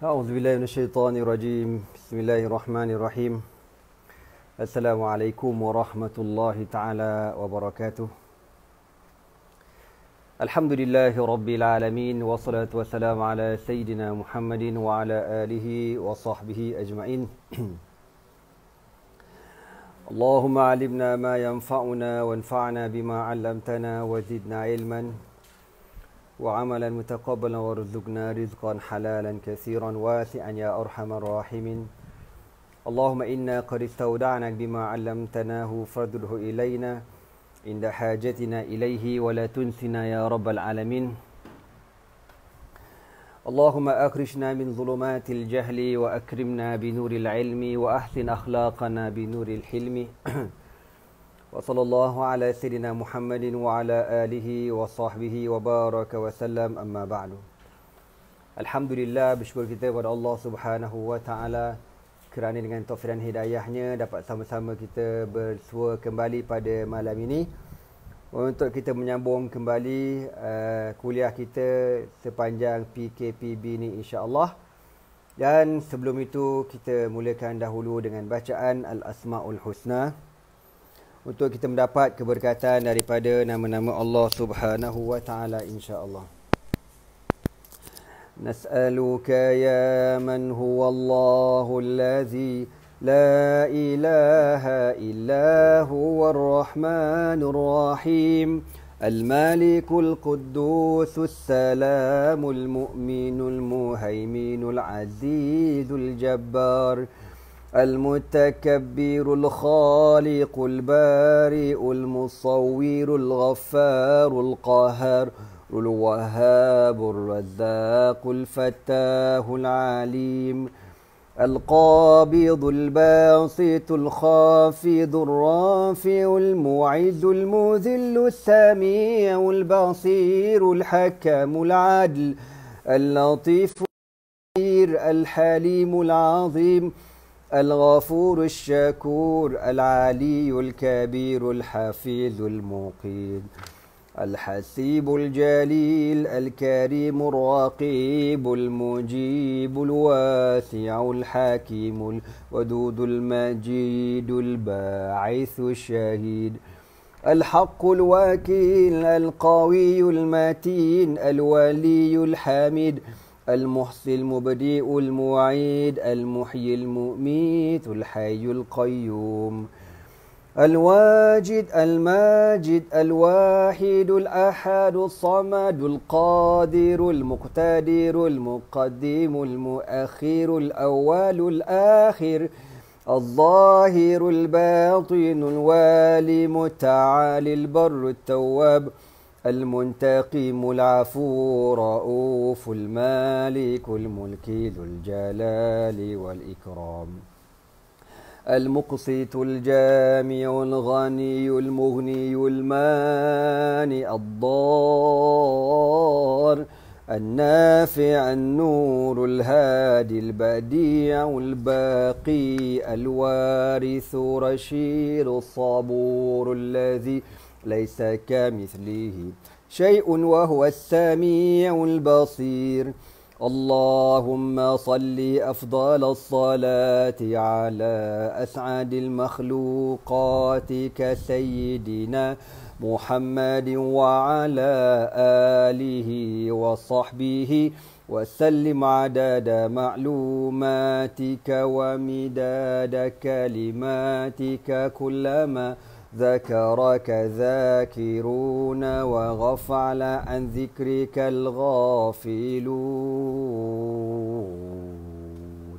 أعوذ بالله من الشيطان الرجيم. بسم الله الرحمن الرحيم. السلام عليكم ورحمة الله تعالى وبركاته. الحمد لله رب العالمين، والصلاة والسلام على سيدنا محمد وعلى آله وصحبه أجمعين. اللهم علمنا ما ينفعنا وانفعنا بما علمتنا وزدنا علما وعملا متقبلا وارزقنا رزقا حلالا كثيرا واسعا يا أرحم الراحمين. اللهم إنا قد استودعناك بما علمتناه فارده إلينا عند حاجتنا إليه ولا تنسنا يا رب العالمين. اللهم أخرجنا من ظلمات الجهل وأكرمنا بنور العلم وأحسن أخلاقنا بنور الحلم. وصلى الله على سيدنا محمد وعلى آله وصحبه وبارك وسلم. أما بعد. Alhamdulillah, bersyukur kita kepada Allah Subhanahu wa taala kerana dengan taufik dan hidayahnya dapat sama-sama kita bersua kembali pada malam ini untuk kita menyambung kembali kuliah kita sepanjang PKPB ni, insya-Allah. Dan sebelum itu kita mulakan dahulu dengan bacaan Al-Asmaul Husna untuk kita mendapat keberkatan daripada nama-nama Allah Subhanahu wa taala, insya-Allah. Nas'aluka ya man huwa Allahul ladzi la ilaha illa huwar rahmanur rahim al-malikul quddusus salamul mu'minul muhaiminul azizul jabbar المتكبر الخالق البارئ المصور الغفار القهار الوهاب الرزاق الفتاه العليم القابض الباسط الخافض الرافع المعز المذل السميع البصير الحكم العدل اللطيف الحليم العظيم الغفور الشكور العلي الكبير الحفيظ المقيم الحسيب الجليل الكريم الرقيب المجيب الواسع الحكيم الودود المجيد الباعث الشهيد الحق الوكيل القوي المتين الولي الحميد المحصي المبدئ المعيد المحيي المميت الحي القيوم الواجد الماجد الواحد الأحد الصمد القادر المقتدر المقدم المؤخر الأول الآخر الظاهر الباطن الوالي المتعالي البر التواب المنتقم العفو رؤوف المالك الملك ذو الجلال والإكرام المقسط الجامع الغني المغني المانع الضار النافع النور الهادي البديع الباقي الوارث رشيد الصبور الذي ليس كمثله شيء وهو السميع البصير. اللهم صل أفضل الصلاة على أسعد المخلوقات كسيدنا محمد وعلى آله وصحبه وسلم عدد معلوماتك ومداد كلماتك كلما ذكرك ذاكرون وغفل عن ذكرك الغافلون.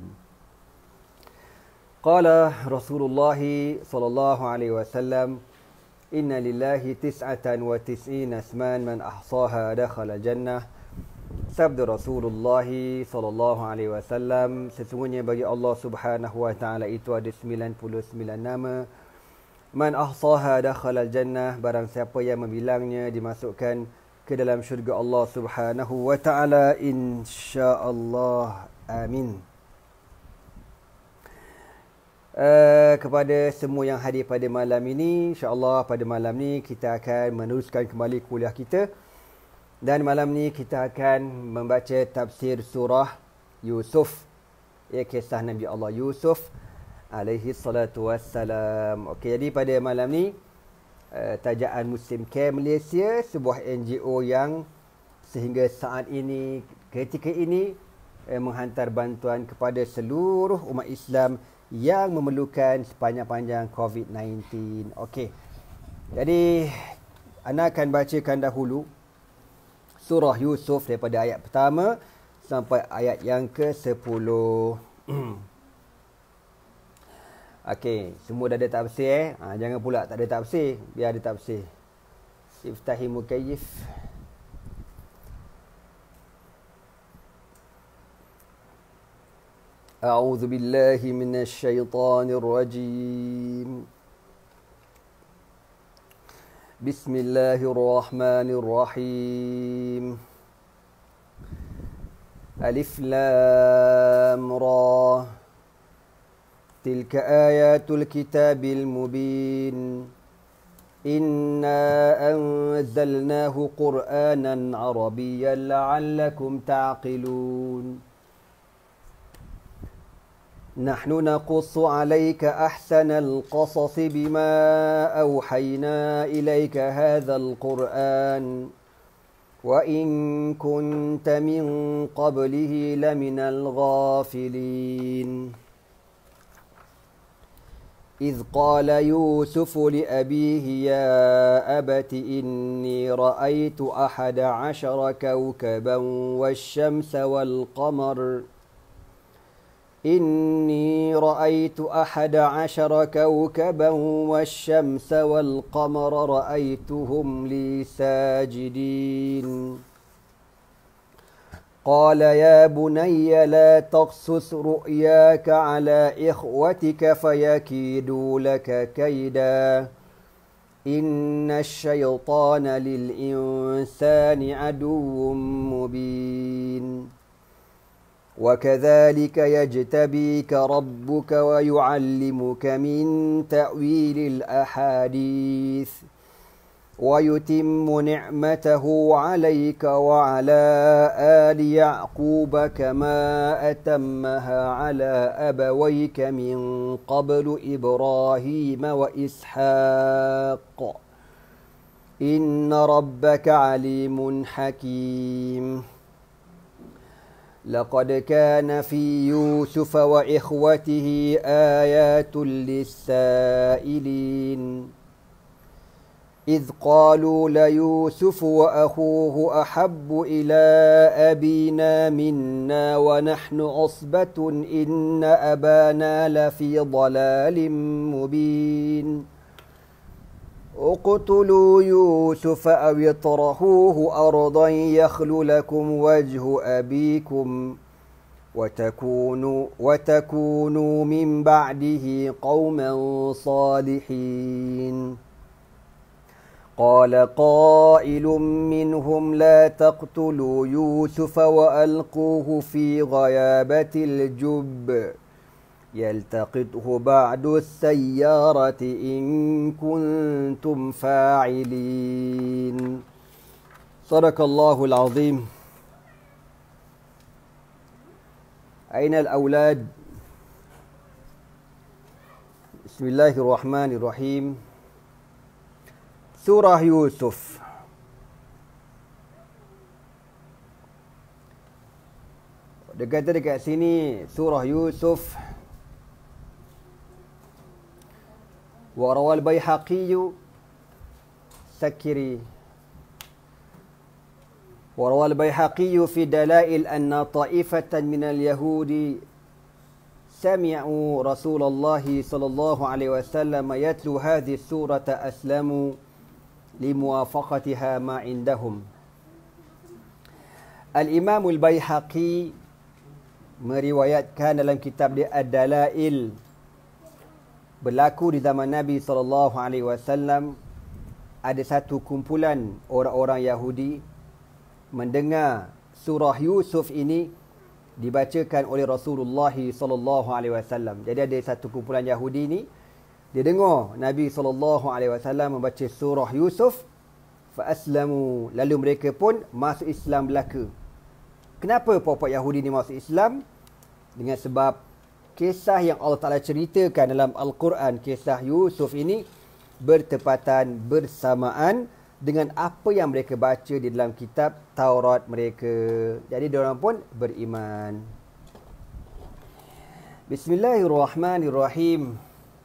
قال رسول الله صلى الله عليه وسلم إن لله 99 اسما من أحصاها دخل الجنة. Sabda Rasulullah sallallahu alaihi wasallam, sesungguhnya bagi Allah Subhanahu wa taala itu ada 99 nama. Man ahsaha dakhala al-jannah, barang siapa yang membilangnya dimasukkan ke dalam syurga Allah Subhanahu wa taala, insya-Allah. Amin. Kepada semua yang hadir pada malam ini, insya-Allah pada malam ni kita akan meneruskan kembali kuliah kita. Dan malam ni kita akan membaca tafsir surah Yusuf. Kisah Nabi Allah Yusuf alaihi salatu wassalam. Okey, jadi pada malam ni Tajaan Muslim Care Malaysia, sebuah NGO yang sehingga saat ini, ketika ini menghantar bantuan kepada seluruh umat Islam yang memerlukan sepanjang-panjang COVID-19. Okey. Jadi ana akan bacakan dahulu surah Yusuf daripada ayat pertama sampai ayat yang ke-10. Okey, semua dah ada tafsir jangan pula tak ada tafsir, biar ada tafsir. Iftahi mukayyif. A'udzu billahi minasy syaithanir rajim. Bismillahirrahmanirrahim. Alif Lam Ra. Tilka ayatul kitabil mubin. Inna anzalnahu Qur'anan Arabiyyan la'allakum ta'qilun. Nahnu naqussu 'alayka ahsanal qasasi bima awhayna ilayka hadzal Qur'an. وَإِن كُنْتَ مِنْ قَبْلِهِ لَمِنَ الْغَافِلِينَ إِذْ قَالَ يُوسُفُ لِأَبِيهِ يَا أَبَتِ إِنِّي رَأَيْتُ 11 كَوْكَبًا وَالشَّمْسَ وَالْقَمَرَ إِنِّي رَأَيْتُ 11 كَوْكَبًا وَالشَّمْسَ وَالْقَمَرَ رَأَيْتُهُمْ لِي سَاجِدِينَ قَالَ يَا بُنَيَّ لَا تَقْصُصْ رُؤْيَاكَ عَلَى إِخْوَتِكَ فَيَكِيدُوا لَكَ كَيْدًا إِنَّ الشَّيْطَانَ لِلْإِنسَانِ عَدُوٌّ مُبِينٌ وَكَذَلِكَ يَجْتَبِيكَ رَبُّكَ وَيُعَلِّمُكَ مِنْ تَأْوِيلِ الْأَحَادِيثِ وَيُتِمُّ نِعْمَتَهُ عَلَيْكَ وَعَلَى آلِ يَعْقُوبَ كَمَا أَتَمَّهَا عَلَى أَبَوَيْكَ مِنْ قَبْلُ إِبْرَاهِيمَ وَإِسْحَاقَ إِنَّ رَبَّكَ عَلِيمٌ حَكِيمٌ لقد كان في يوسف وإخوته آيات للسائلين إذ قالوا ليوسف وأخوه أحب إلى أبينا منا ونحن عصبة إن أبانا لفي ضلال مبين اقتلوا يوسف أو اطرحوه أرضا يخل لكم وجه أبيكم وتكونوا من بعده قوما صالحين قال قائل منهم لا تقتلوا يوسف وألقوه في غيابة الجب يلتقطه بعد السيارة إن كنتم فاعلين صدق الله العظيم. أين الأولاد؟ بسم الله الرحمن الرحيم. Surah Yusuf. Dia kata dekat sini surah Yusuf. وروى البيهقي سكري وروى البيهقي في دلائل أن طائفة من اليهود سمعوا رسول الله صلى الله عليه وسلم يتلو هذه السورة أسلموا لموافقتها ما عندهم. الإمام البيهقي meriwayatkan dalam kitab dia Ad-Dalail, berlaku di zaman Nabi SAW, ada satu kumpulan orang-orang Yahudi mendengar surah Yusuf ini dibacakan oleh Rasulullah SAW. Jadi ada satu kumpulan Yahudi ni, dia dengar Nabi SAW membaca surah Yusuf, fa aslamu, lalu mereka pun masuk Islam belaka. Kenapa puak-puak Yahudi ni masuk Islam? Dengan sebab kisah yang Allah Ta'ala ceritakan dalam Al-Quran, kisah Yusuf ini bertepatan bersamaan dengan apa yang mereka baca di dalam kitab Taurat mereka. Jadi diorang pun beriman. Bismillahirrahmanirrahim.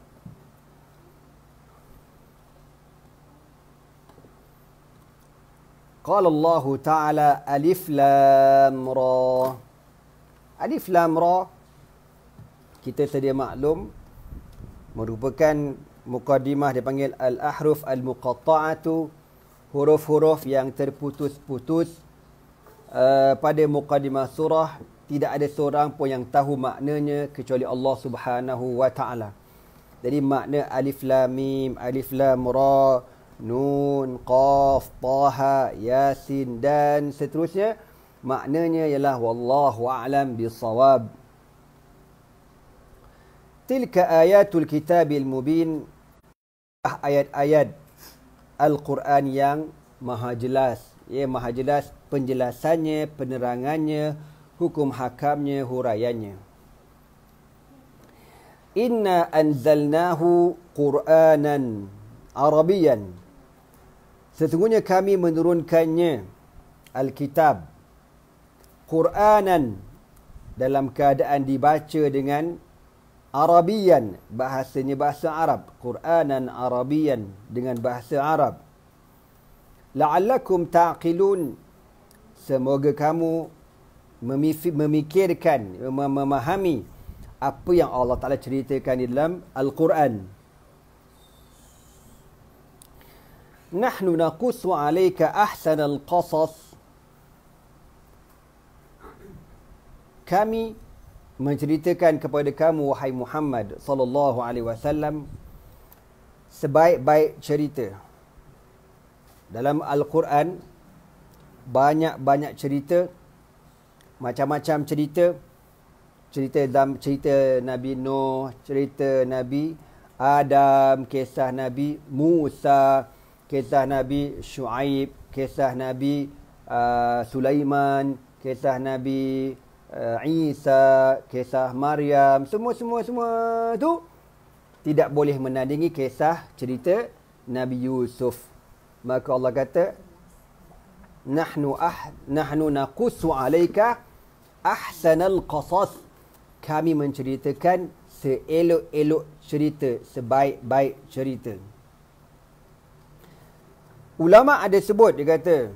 Qala Allah Ta'ala Alif Lam Ra. Alif Lam Ra, kita sedia maklum, merupakan muqaddimah dipanggil al-ahruf al-muqatta'atu, huruf-huruf yang terputus-putus. Pada muqaddimah surah tidak ada seorang pun yang tahu maknanya kecuali Allah Subhanahu wa Ta'ala. Jadi makna Alif Lam Mim, Alif Lam Ra, Nun, Qaf, Taha, Yasin dan seterusnya, maknanya ialah wallahu a'lam bissawab. Tilka ayatul kitabil mubin, ayat-ayat Al-Quran yang maha jelas. Ya, maha jelas penjelasannya, penerangannya, hukum hakamnya, huraiannya. Inna anzalnahu Qur'anan Arabiyan. Sesungguhnya kami menurunkannya Alkitab Qur'anan dalam keadaan dibaca dengan Arabiyan, bahasanya bahasa Arab. Qur'anan Arabiyan, dengan bahasa Arab. La'allakum ta'qilun, semoga kamu memikirkan, memahami apa yang Allah Ta'ala ceritakan di dalam Al-Quran. Nahnu naqussu 'alaika ahsanal qasas. Kami menceritakan kepada kamu wahai Muhammad sallallahu alaihi wasallam sebaik-baik cerita. Dalam Al-Quran banyak-banyak cerita, macam-macam cerita. Cerita Nabi Nuh, cerita Nabi Adam, kisah Nabi Musa, kisah Nabi Shu'aib, kisah Nabi Sulaiman, kisah Nabi Isa, kisah Maryam, semua tu tidak boleh menandingi kisah cerita Nabi Yusuf. Maka Allah kata, nahnu naqussu 'alaika ahsanal qasas. Kami menceritakan seelok-elok cerita, sebaik-baik cerita. Ulama ada sebut, dia kata,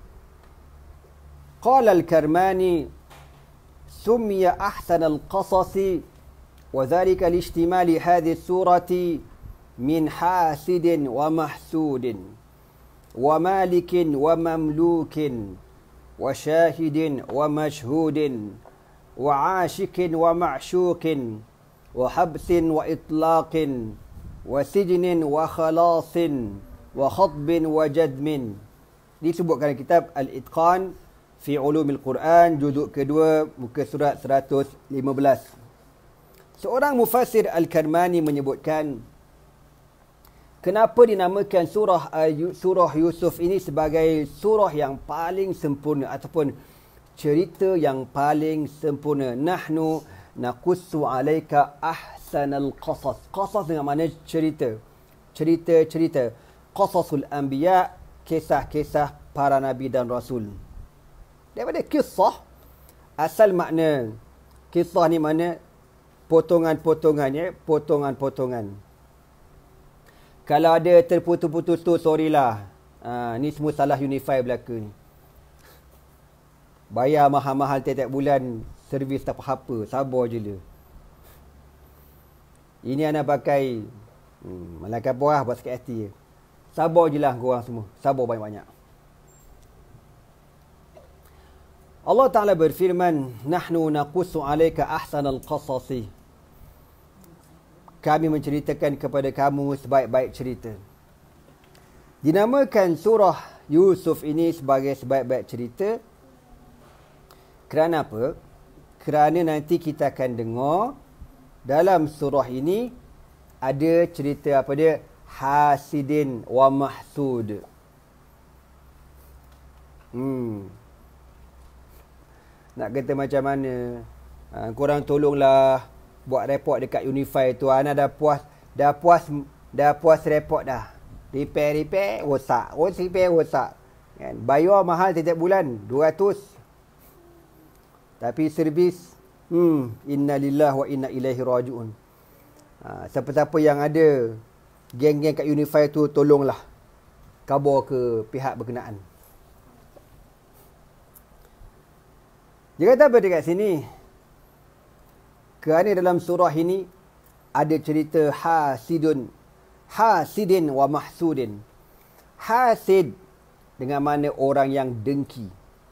qala al-Karmani summiya ahsanal qasasi wa dhalika li-ihtimali hadhihi surati min hasidin wa mahsudin wa malikin wa mamlukin wa syahidin wa mashhudin wa ashikin wa ma'shukin wa habsin wa itlaqin wa sijnin wa khalasin wa khatbin wa jadmin. Disebutkan dalam kitab Al-Itqan fi Ulumil Quran, juzuk kedua, muka surat 115. Seorang mufassir Al-Karmani menyebutkan, kenapa dinamakan surah Yusuf ini sebagai surah yang paling sempurna ataupun cerita yang paling sempurna. Nahnu naqussu 'alaika ahsanal qasas. Qasas dengan makna cerita. Cerita. Qasasul anbiya, kisah-kisah para nabi dan rasul. Daripada kisah, asal makna kisah ni mana potongan-potongannya, potongan-potongan. Kalau ada terputus-putus tu, sorry lah. Ni semua salah Unify belaka ni. Bayar mahal-mahal tiap-tiap bulan, servis tak apa-apa, sabar je lah. Ini anak pakai malaikat buah buat sikit hati je. Sabar je lah korang semua, sabar banyak-banyak. Allah Ta'ala berfirman, nahnu naqussu 'alaika ahsanal qasasi. Kami menceritakan kepada kamu sebaik-baik cerita. Dinamakan surah Yusuf ini sebagai sebaik-baik cerita kerana apa? Kerana nanti kita akan dengar dalam surah ini ada cerita apa dia? Hasidin wa mahsud. Nak kata macam mana? Korang tolonglah buat report dekat Unify tu. Ana dah puas report dah. Repair rosak. Repair rosak. Kan? Bayar mahal setiap bulan 200. Tapi servis inna lillahi wa inna ilaihi raji'un. Siapa-siapa yang ada geng-geng kat Unify tu, tolonglah khabar ke pihak berkenaan. Dia kata apa dekat sini? Kerana dalam surah ini ada cerita hasidin wa mahsudin. Hasid dengan mana orang yang dengki.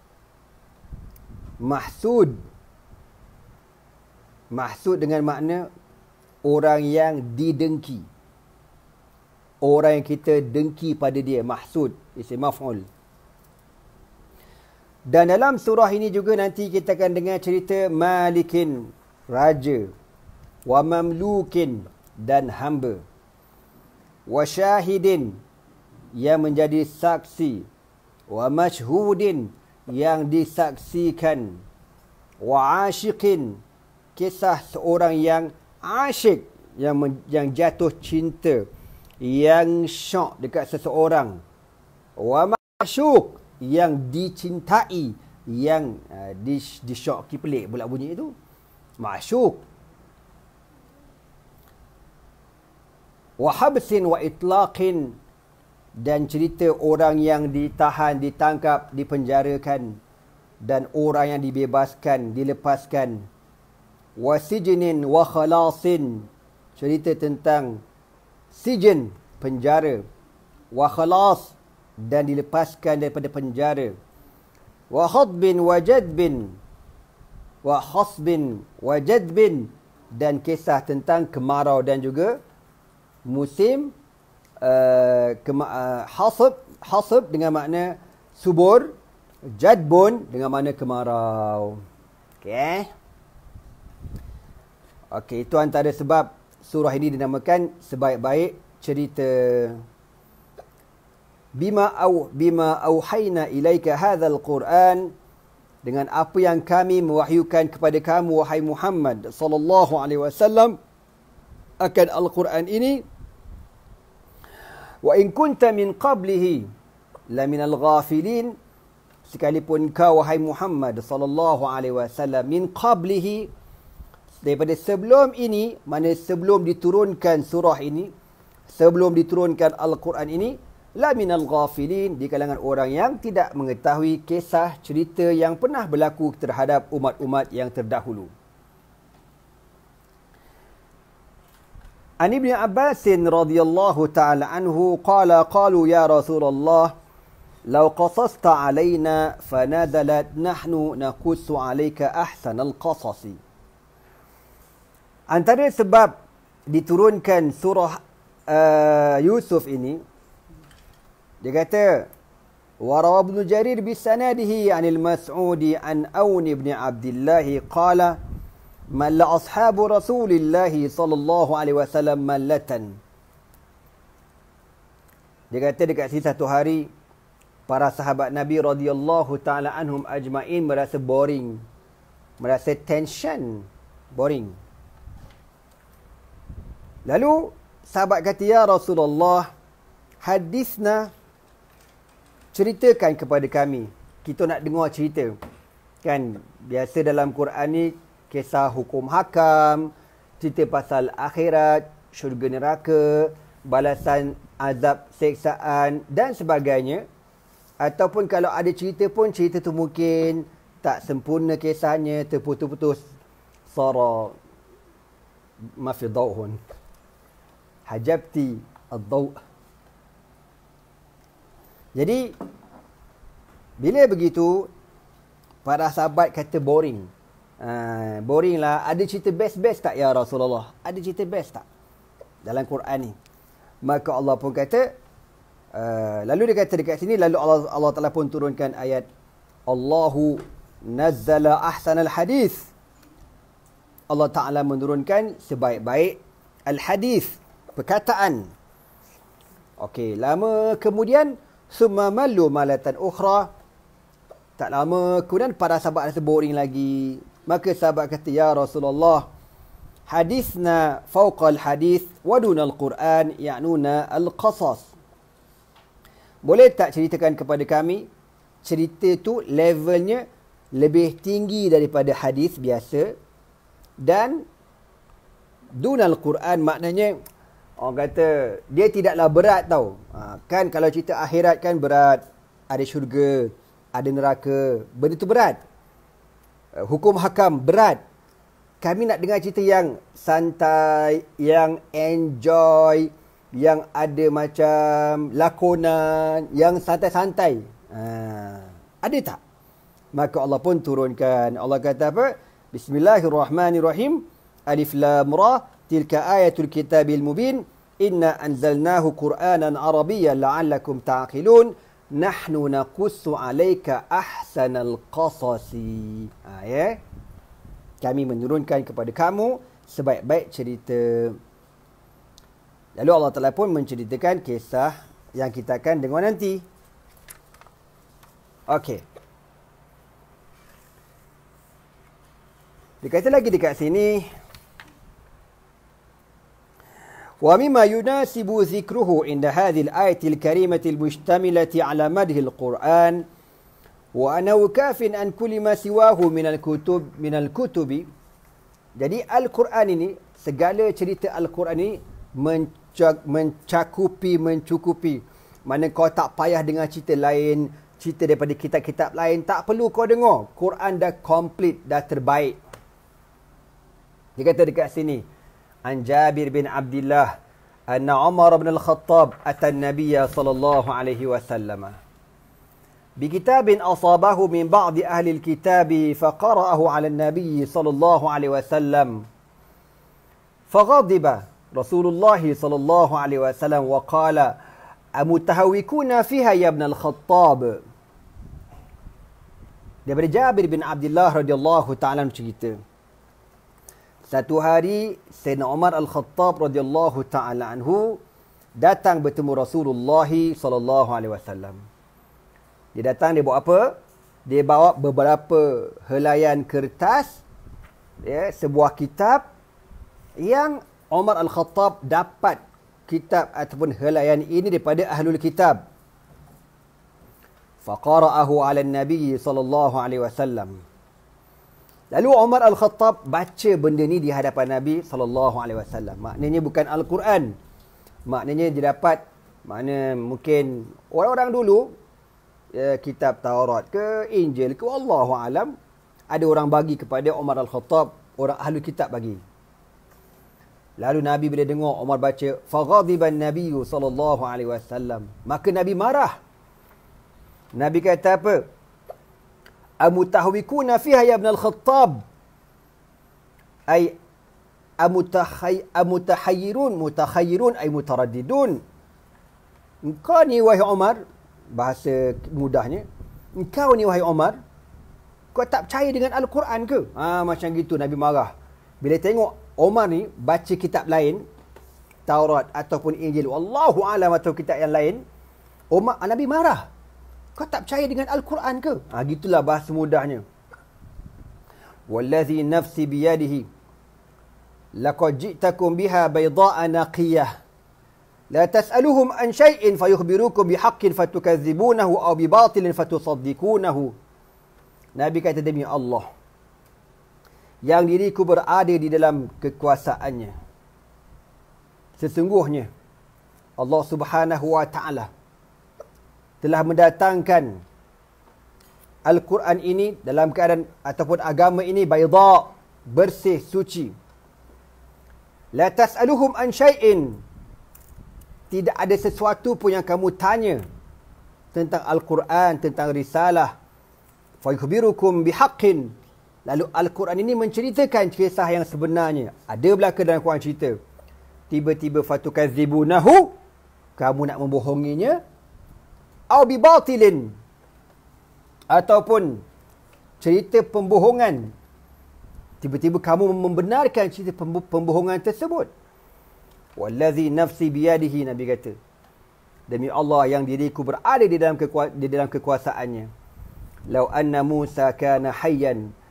Mahsud dengan makna orang yang didengki. Orang yang kita dengki pada dia. Mahsud. Isim maf'ul. Dan dalam surah ini juga nanti kita akan dengar cerita Malikin, raja. Wa mamlukin, dan hamba. Wa syahidin, yang menjadi saksi. Wa mashhudin, yang disaksikan. Wa asyikin, kisah seorang yang asyik, yang jatuh cinta, yang syok dekat seseorang. Wa masyuk, yang dicintai, yang disyoki, pelik pula bunyi itu. Masyuk. Wa habsin wa itlaqin, dan cerita orang yang ditahan, ditangkap, dipenjarakan, dan orang yang dibebaskan, dilepaskan. Wa sijnin wa khalasin, cerita tentang sijin, penjara. Wa khalas, dan dilepaskan daripada penjara. Wa khadbin wa jadbin, wa khasbin wa jadbin, dan kisah tentang kemarau dan juga musim hasab dengan makna subur, jadbun dengan makna kemarau. Okey, itu antara sebab surah ini dinamakan sebaik-baik cerita. Bima auhayna ilaika hadzal Qur'an, dengan apa yang kami mewahyukan kepada kamu wahai Muhammad sallallahu alaihi wasallam akan Al-Quran ini. Wa in kunta min qablihi la minal ghafilin, sekalipun kau wahai Muhammad sallallahu alaihi wasallam min qablihi, daripada sebelum ini, mana sebelum diturunkan surah ini, sebelum diturunkan Al-Quran ini, la minal ghafilin, di kalangan orang yang tidak mengetahui kisah cerita yang pernah berlaku terhadap umat-umat yang terdahulu. An Ibn Abbas radhiyallahu ta'ala anhu qala qalu ya Rasulullah law qasasta alaina fanadalat nahnu naqussu alayka ahsanal qasasi. Antara sebab diturunkan surah Yusuf ini, dia kata, warawa Ibn Jarir bisanadihi anil Mas'udi an Aun ibn Abdullah qala malla ashabu Rasulillah sallallahu alaihi wasallam mallatan. Dia kata dekat sini satu hari para sahabat Nabi radhiyallahu taala anhum ajma'in merasa boring, merasa tension, boring. Lalu sahabat kata, ya Rasulullah, hadisna, ceritakan kepada kami. Kita nak dengar cerita. Kan biasa dalam Quran ni kisah hukum hakam, cerita pasal akhirat, syurga neraka, balasan azab seksaan dan sebagainya. Ataupun kalau ada cerita pun, cerita tu mungkin tak sempurna kisahnya, terputus-putus. Sara ma fi dawhun. Hajabti ad-daw'. Jadi bila begitu, para sahabat kata boring. Boring lah. Ada cerita best-best tak ya Rasulullah? Ada cerita best tak dalam Quran ni? Maka Allah pun kata, lalu dia kata dekat sini, lalu Allah Ta'ala pun turunkan ayat, Allahu nazzala ahsanal hadith. Allah Ta'ala menurunkan sebaik-baik al-hadith, perkataan. Okey, lama kemudian summa mallu malatan ukhra. Tak lama kemudian para sahabat rasa boring lagi. Maka sahabat kata, ya Rasulullah, hadithna fawqal hadith wa dunal Quran ya'nuna al-qasas. Boleh tak ceritakan kepada kami, cerita tu levelnya lebih tinggi daripada hadis biasa, dan dunal Quran maknanya orang kata dia tidaklah berat tau. Kan kalau cerita akhirat kan berat, ada syurga, ada neraka, benda tu berat. Hukum hakam berat. Kami nak dengar cerita yang santai, yang enjoy, yang ada macam lakonan, yang santai-santai. Ada tak? Maka Allah pun turunkan. Allah kata apa? Bismillahirrahmanirrahim. Alif lam ra. Tilka ayatul kitabil mubin. Inna anzalnahu Qur'anan Arabiyyan la'allakum ta'qilun. Nahnu naqussu 'alaika ahsanal qasasi. Ya. Kami menurunkan kepada kamu sebaik-baik cerita. Lalu Allah Ta'ala pun menceritakan kisah yang kita akan dengar nanti. Okey. Dia kata lagi dekat sini, wa mimma yunasibu dhikruhu inda hadhihi al-ayati al-karimati al-mushtamilati ala madhi al-Quran wa annahu kafin an kulli ma siwahu min al-kutubi. Jadi Al-Quran ini, segala cerita Al-Quran ini mencukupi. Mana kau tak payah dengar cerita lain, cerita daripada kitab-kitab lain, tak perlu kau dengar. Quran dah complete, dah terbaik. Dia kata dekat sini, an Jabir bin Abdullah anna Umar bin Al-Khattab ata an-nabiy sallallahu alaihi wasallam bi kitabin asabahu min ba'd ahli al-kitab faqara'ahu 'ala an-nabiy sallallahu alaihi wasallam faghadiba Rasulullah sallallahu alaihi wasallam wa qala amutahawikuna fiha ya ibn al-Khattab. Daripada Jabir bin Abdullah radhiyallahu ta'ala cerita, satu hari Sayyidina Umar Al-Khattab radhiyallahu ta'ala anhu datang bertemu Rasulullah sallallahu alaihi wasallam. Dia datang, dia bawa apa? Dia bawa beberapa helaian kertas, ya, sebuah kitab yang Umar Al-Khattab dapat kitab ataupun helaian ini daripada ahlul kitab. Faqara'ahu 'ala an-nabi sallallahu alaihi wasallam. Lalu Umar Al-Khattab baca benda ni di hadapan Nabi sallallahu alaihi wasallam. Maknanya bukan Al-Quran. Maknanya dia dapat, makna mungkin orang-orang dulu, ya, kitab Taurat ke Injil ke, wallahu alam, ada orang bagi kepada Umar Al-Khattab, orang ahli kitab bagi. Lalu Nabi bila dengar Umar baca, faghadiban Nabi sallallahu alaihi wasallam, maka Nabi marah. Nabi kata apa? Amutahwikuna fiha ya ibn al-Khattab, ay mutahayyirun ay mutaraddidun. Engkau ni wahai Umar, bahasa mudahnya, engkau ni wahai Umar, kau tak percaya dengan Al-Quran ke? Macam gitu Nabi marah. Bila tengok Umar ni baca kitab lain, Taurat ataupun Injil, wallahu alam, atau kitab yang lain, Nabi marah. Kau tak percaya dengan Al-Quran ke? Gitulah bahasa mudahnya. Wallazi nafsi biyadihi laqad ji'takum biha bayda'a naqiyah la tas'aluhum an shay'in fayukhbirukum bihaqqin fatukadzibunahu aw bibatilin fatusaddiqunahu. Nabi kata, demi Allah yang diriku berada di dalam kekuasaannya, sesungguhnya Allah Subhanahu wa ta'ala telah mendatangkan Al-Quran ini dalam keadaan ataupun agama ini bayda, bersih, suci. La tas'aluhum an syai'in, tidak ada sesuatu pun yang kamu tanya tentang Al-Quran, tentang risalah. Fa yukhbirukum bihaqqin, lalu Al-Quran ini menceritakan kisah yang sebenarnya. Ada belaka dalam Quran cerita. Tiba-tiba fatukadzibunahu, kamu nak membohonginya. Au bibatilin, ataupun cerita pembohongan. Tiba-tiba kamu membenarkan cerita pembohongan tersebut. Wallazi nafsi biyadihi, Nabi kata, demi Allah yang diriku berada di dalam kekuasaannya. Lau anna Musa kana hayyan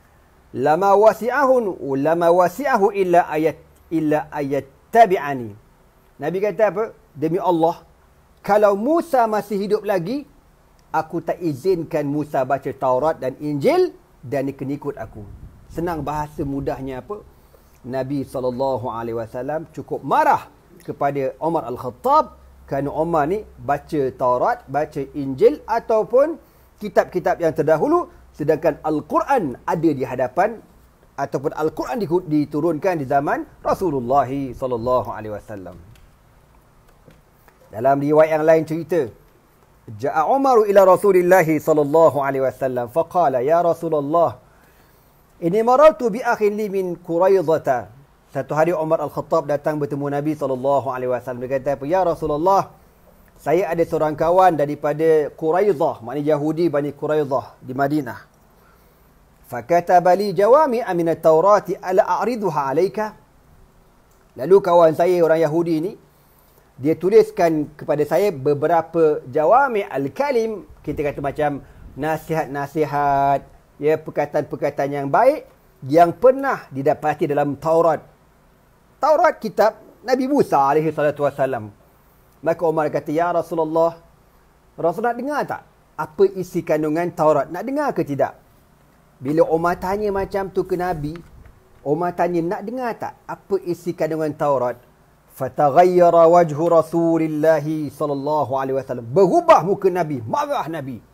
lama wasi'ahu illa ayat tabi'ani. Nabi kata apa? Demi Allah, kalau Musa masih hidup lagi, aku tak izinkan Musa baca Taurat dan Injil dan dia kena ikut aku. Senang bahasa mudahnya apa? Nabi SAW cukup marah kepada Umar Al-Khattab kerana Umar ni baca Taurat, baca Injil ataupun kitab-kitab yang terdahulu, sedangkan Al-Quran ada di hadapan ataupun Al-Quran diturunkan di zaman Rasulullah SAW. Dalam riwayat yang lain cerita, Ja'a Umar ila Rasulillah SAW faqala ya Rasulullah inni marartu bi akhin li min Quraidah. Satu hari Umar Al-Khattab datang bertemu Nabi SAW. Dia kata apa? Ya Rasulullah, saya ada seorang kawan daripada Quraidah, maknanya Yahudi Bani Quraidah di Madinah. Fakataba li jawami' min at-Taurati ala a'riduha 'alaika. Lalu kawan saya orang Yahudi ni, dia tuliskan kepada saya beberapa jawami' al-kalim, kita kata macam nasihat-nasihat, ya, perkataan-perkataan yang baik yang pernah didapati dalam Taurat. Taurat kitab Nabi Musa alaihi salatu wasallam. Maka Umar kata, ya Rasulullah, Rasul nak dengar tak apa isi kandungan Taurat? Nak dengar ke tidak? Bila Umar tanya macam tu ke Nabi, Umar tanya, nak dengar tak apa isi kandungan Taurat? Fataghayyara wajhu Rasulillah sallallahu alaihi wasallam. Berubah muka Nabi, marah Nabi.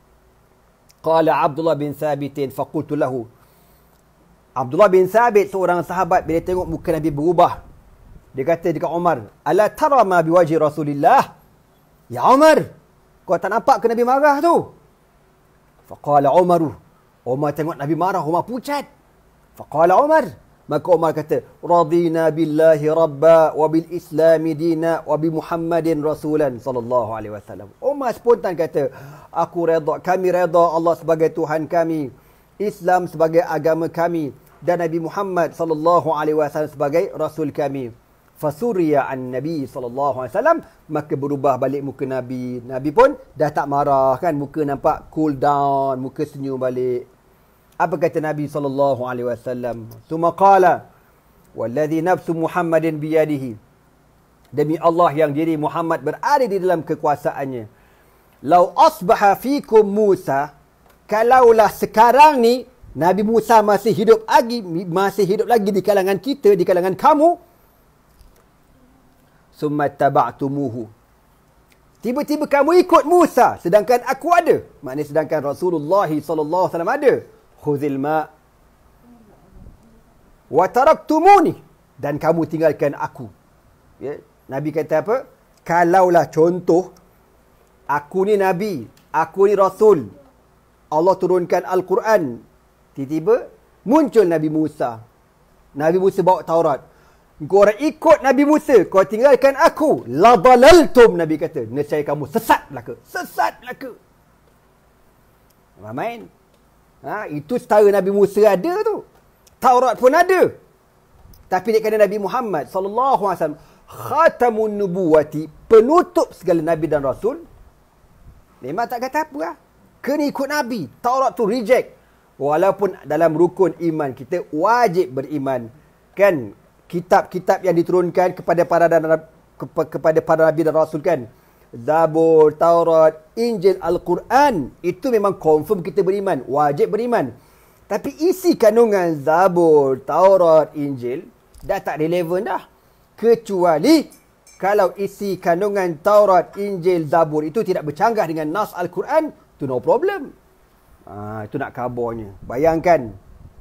Qala Abdullah bin Thabit faqultu lahu. Abdullah bin Thabit seorang sahabat, bila tengok muka Nabi berubah, dia kata dekat Umar, ala tara ma biwajhi Rasulillah? Ya Umar, kau tak nampak ke Nabi marah tu? Faqala Umar tengok Nabi marah, Umar pucat. Faqala Umar, maka Umar kata, radina billahi rabba wa bil islami dina wa bi Muhammadin rasulan sallallahu alaihi wasallam. Umar spontan kata, kami redha Allah sebagai Tuhan kami, Islam sebagai agama kami, dan Nabi Muhammad sallallahu alaihi wasallam sebagai rasul kami. Fasuriya an Nabi sallallahu alaihi wasallam, maka berubah balik muka Nabi. Nabi pun dah tak marah kan, muka nampak cool down, muka senyum balik. Apa kata Nabi sallallahu alaihi wasallam? Tsumma qala, wallazi nafsu Muhammadin biyadihi. Demi Allah yang diri Muhammad berada di dalam kekuasaannya. Lau asbaha fikum Musa, kalaulah sekarang ni Nabi Musa masih hidup lagi di kalangan kita, di kalangan kamu, summa taba'tumuhu, tiba-tiba kamu ikut Musa sedangkan aku ada, maknanya sedangkan Rasulullah sallallahu alaihi wasallam ada, khuzil ma wa taraktumuni, dan kamu tinggalkan aku. Ya, Nabi kata apa? Kalaulah contoh aku ni Nabi, aku ni Rasul, Allah turunkan Al-Quran, tiba-tiba muncul Nabi Musa. Nabi Musa bawa Taurat. Kau orang ikut Nabi Musa, kau tinggalkan aku, la dalaltum, Nabi kata, nescaya kamu sesat belaka. Sesat belaka. Main. Itu setara Nabi Musa ada tu. Taurat pun ada. Tapi dia kata Nabi Muhammad sallallahu alaihi wasallam khatamun nubuwati, penutup segala nabi dan rasul, memang tak kata apa lah. Kena ikut Nabi. Taurat tu reject. Walaupun dalam rukun iman kita wajib beriman. Kan? Kitab-kitab yang diturunkan kepada para Nabi dan Rasul kan. Zabur, Taurat, Injil, Al-Quran. Itu memang confirm kita beriman. Wajib beriman. Tapi isi kandungan Zabur, Taurat, Injil dah tak relevan dah. Kecuali kalau isi kandungan Taurat, Injil, Zabur itu tidak bercanggah dengan nas Al-Quran, itu no problem. Itu nak kabarnya. Bayangkan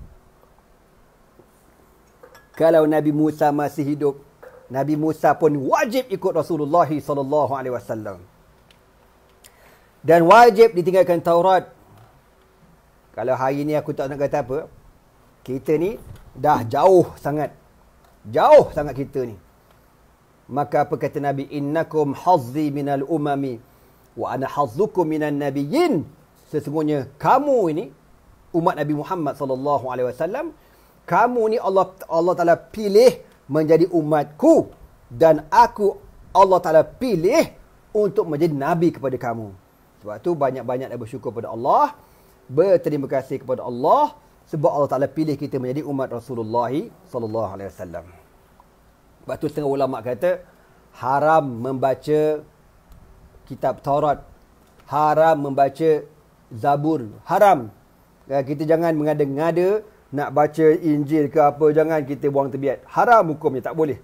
kalau Nabi Musa masih hidup, Nabi Musa pun wajib ikut Rasulullah sallallahu alaihi wasallam. Dan wajib ditinggalkan Taurat. Kalau hari ni aku tak nak kata apa, kita ni dah jauh sangat. Jauh sangat kita ni. Maka apa kata Nabi? Innakum hazzi minal umami wa ana hazzukum minan nabiyyin. Sesungguhnya kamu ini umat Nabi Muhammad sallallahu alaihi wasallam, kamu ni Allah Taala pilih menjadi umatku, dan aku Allah Taala pilih untuk menjadi nabi kepada kamu. Sebab tu banyak-banyak bersyukur kepada Allah, berterima kasih kepada Allah Sebab Allah Ta'ala pilih kita menjadi umat Rasulullah sallallahu alaihi wasallam. Sebab tu setengah ulama kata haram membaca kitab Taurat, haram membaca Zabur, haram. Kita jangan mengada-ngada nak baca Injil ke apa, jangan kita buang tebiat. Haram hukumnya, tak boleh.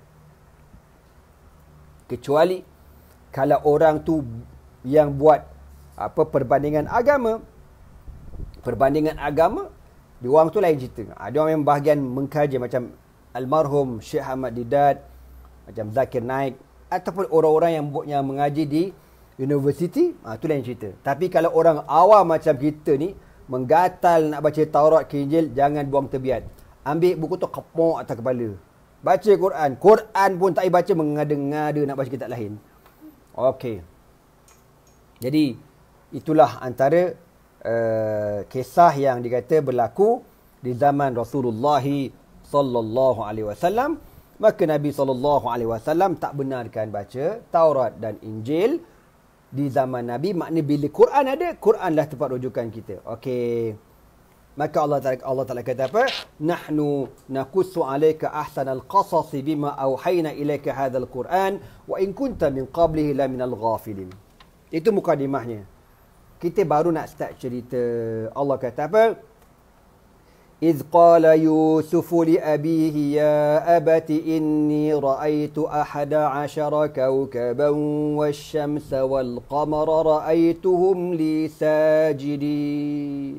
Kecuali kalau orang tu yang buat perbandingan agama. Perbandingan agama, di orang tu lain cerita. Ada orang yang bahagian mengkaji macam almarhum Syekh Ahmad Didat, macam Zakir Naik, ataupun orang-orang yang mengaji di universiti, tu lain cerita. Tapi kalau orang awam macam kita ni, menggatal nak baca Taurat ke Injil, jangan buang tebiat. Ambil buku tu kepok atas kepala. Baca Quran. Quran pun tak baca, mengada-ngada nak baca kitab lain. Okey. Jadi, itulah antara kisah yang dikata berlaku di zaman Rasulullah sallallahu alaihi wasallam. Maka Nabi sallallahu alaihi wasallam tak benarkan baca Taurat dan Injil di zaman Nabi. Maknanya bila Quran ada, Quranlah tempat rujukan kita. Okey. Maka Allah Ta'ala kata apa? Nahnu naqussu 'alaika ahsanal qasas bima auhayna ilaika hadzal Quran wa in kunta min qablihi la minal ghafilin. Itu mukadimahnya. Kita baru nak start cerita. Allah kata apa? إذ قال يوسف لأبيه يا أبت إني رأيت 11 كوكبا والشمس والقمر رأيتهم لي ساجدين.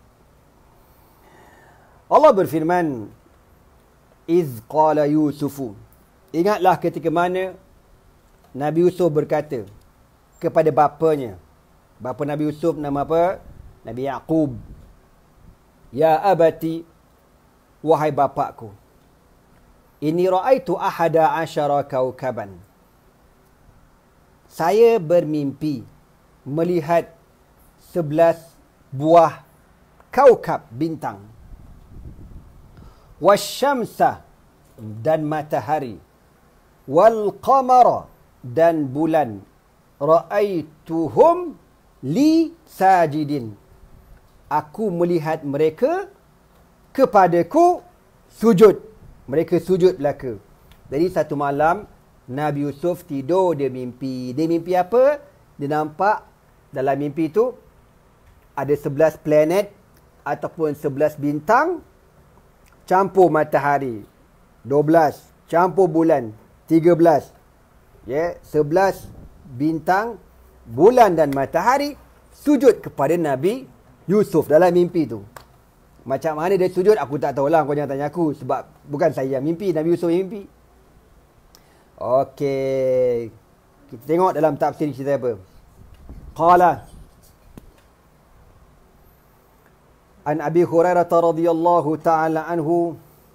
Allah berfirman, إذ قال يوسف. Ingatlah ketika mana Nabi Yusuf berkata kepada bapanya. Bapa Nabi Yusuf nama apa? Nabi Yaqub. Ya abati, wahai bapakku, inni ra'aitu 11 kaukaban. Saya bermimpi melihat 11 buah kaukab bintang. Wasyamsa, dan matahari. Wal qamara, dan bulan. Ra'aituhum li sajidin. Aku melihat mereka kepadaku sujud. Mereka sujud belaka. Jadi satu malam Nabi Yusuf tidur, dia mimpi. Dia mimpi apa? Dia nampak dalam mimpi tu ada 11 planet ataupun 11 bintang campur matahari. 12 campur bulan. 13. Ya, 11 bintang, bulan dan matahari sujud kepada Nabi Yusuf dalam mimpi tu. Macam mana dia sujud, aku tak tahulah. Kau jangan tanya aku. Sebab bukan saya yang mimpi, Nabi Yusuf yang mimpi. Okey. Kita tengok dalam tafsir cerita apa. Qala an Abi Hurairah radhiyallahu ta'ala anhu,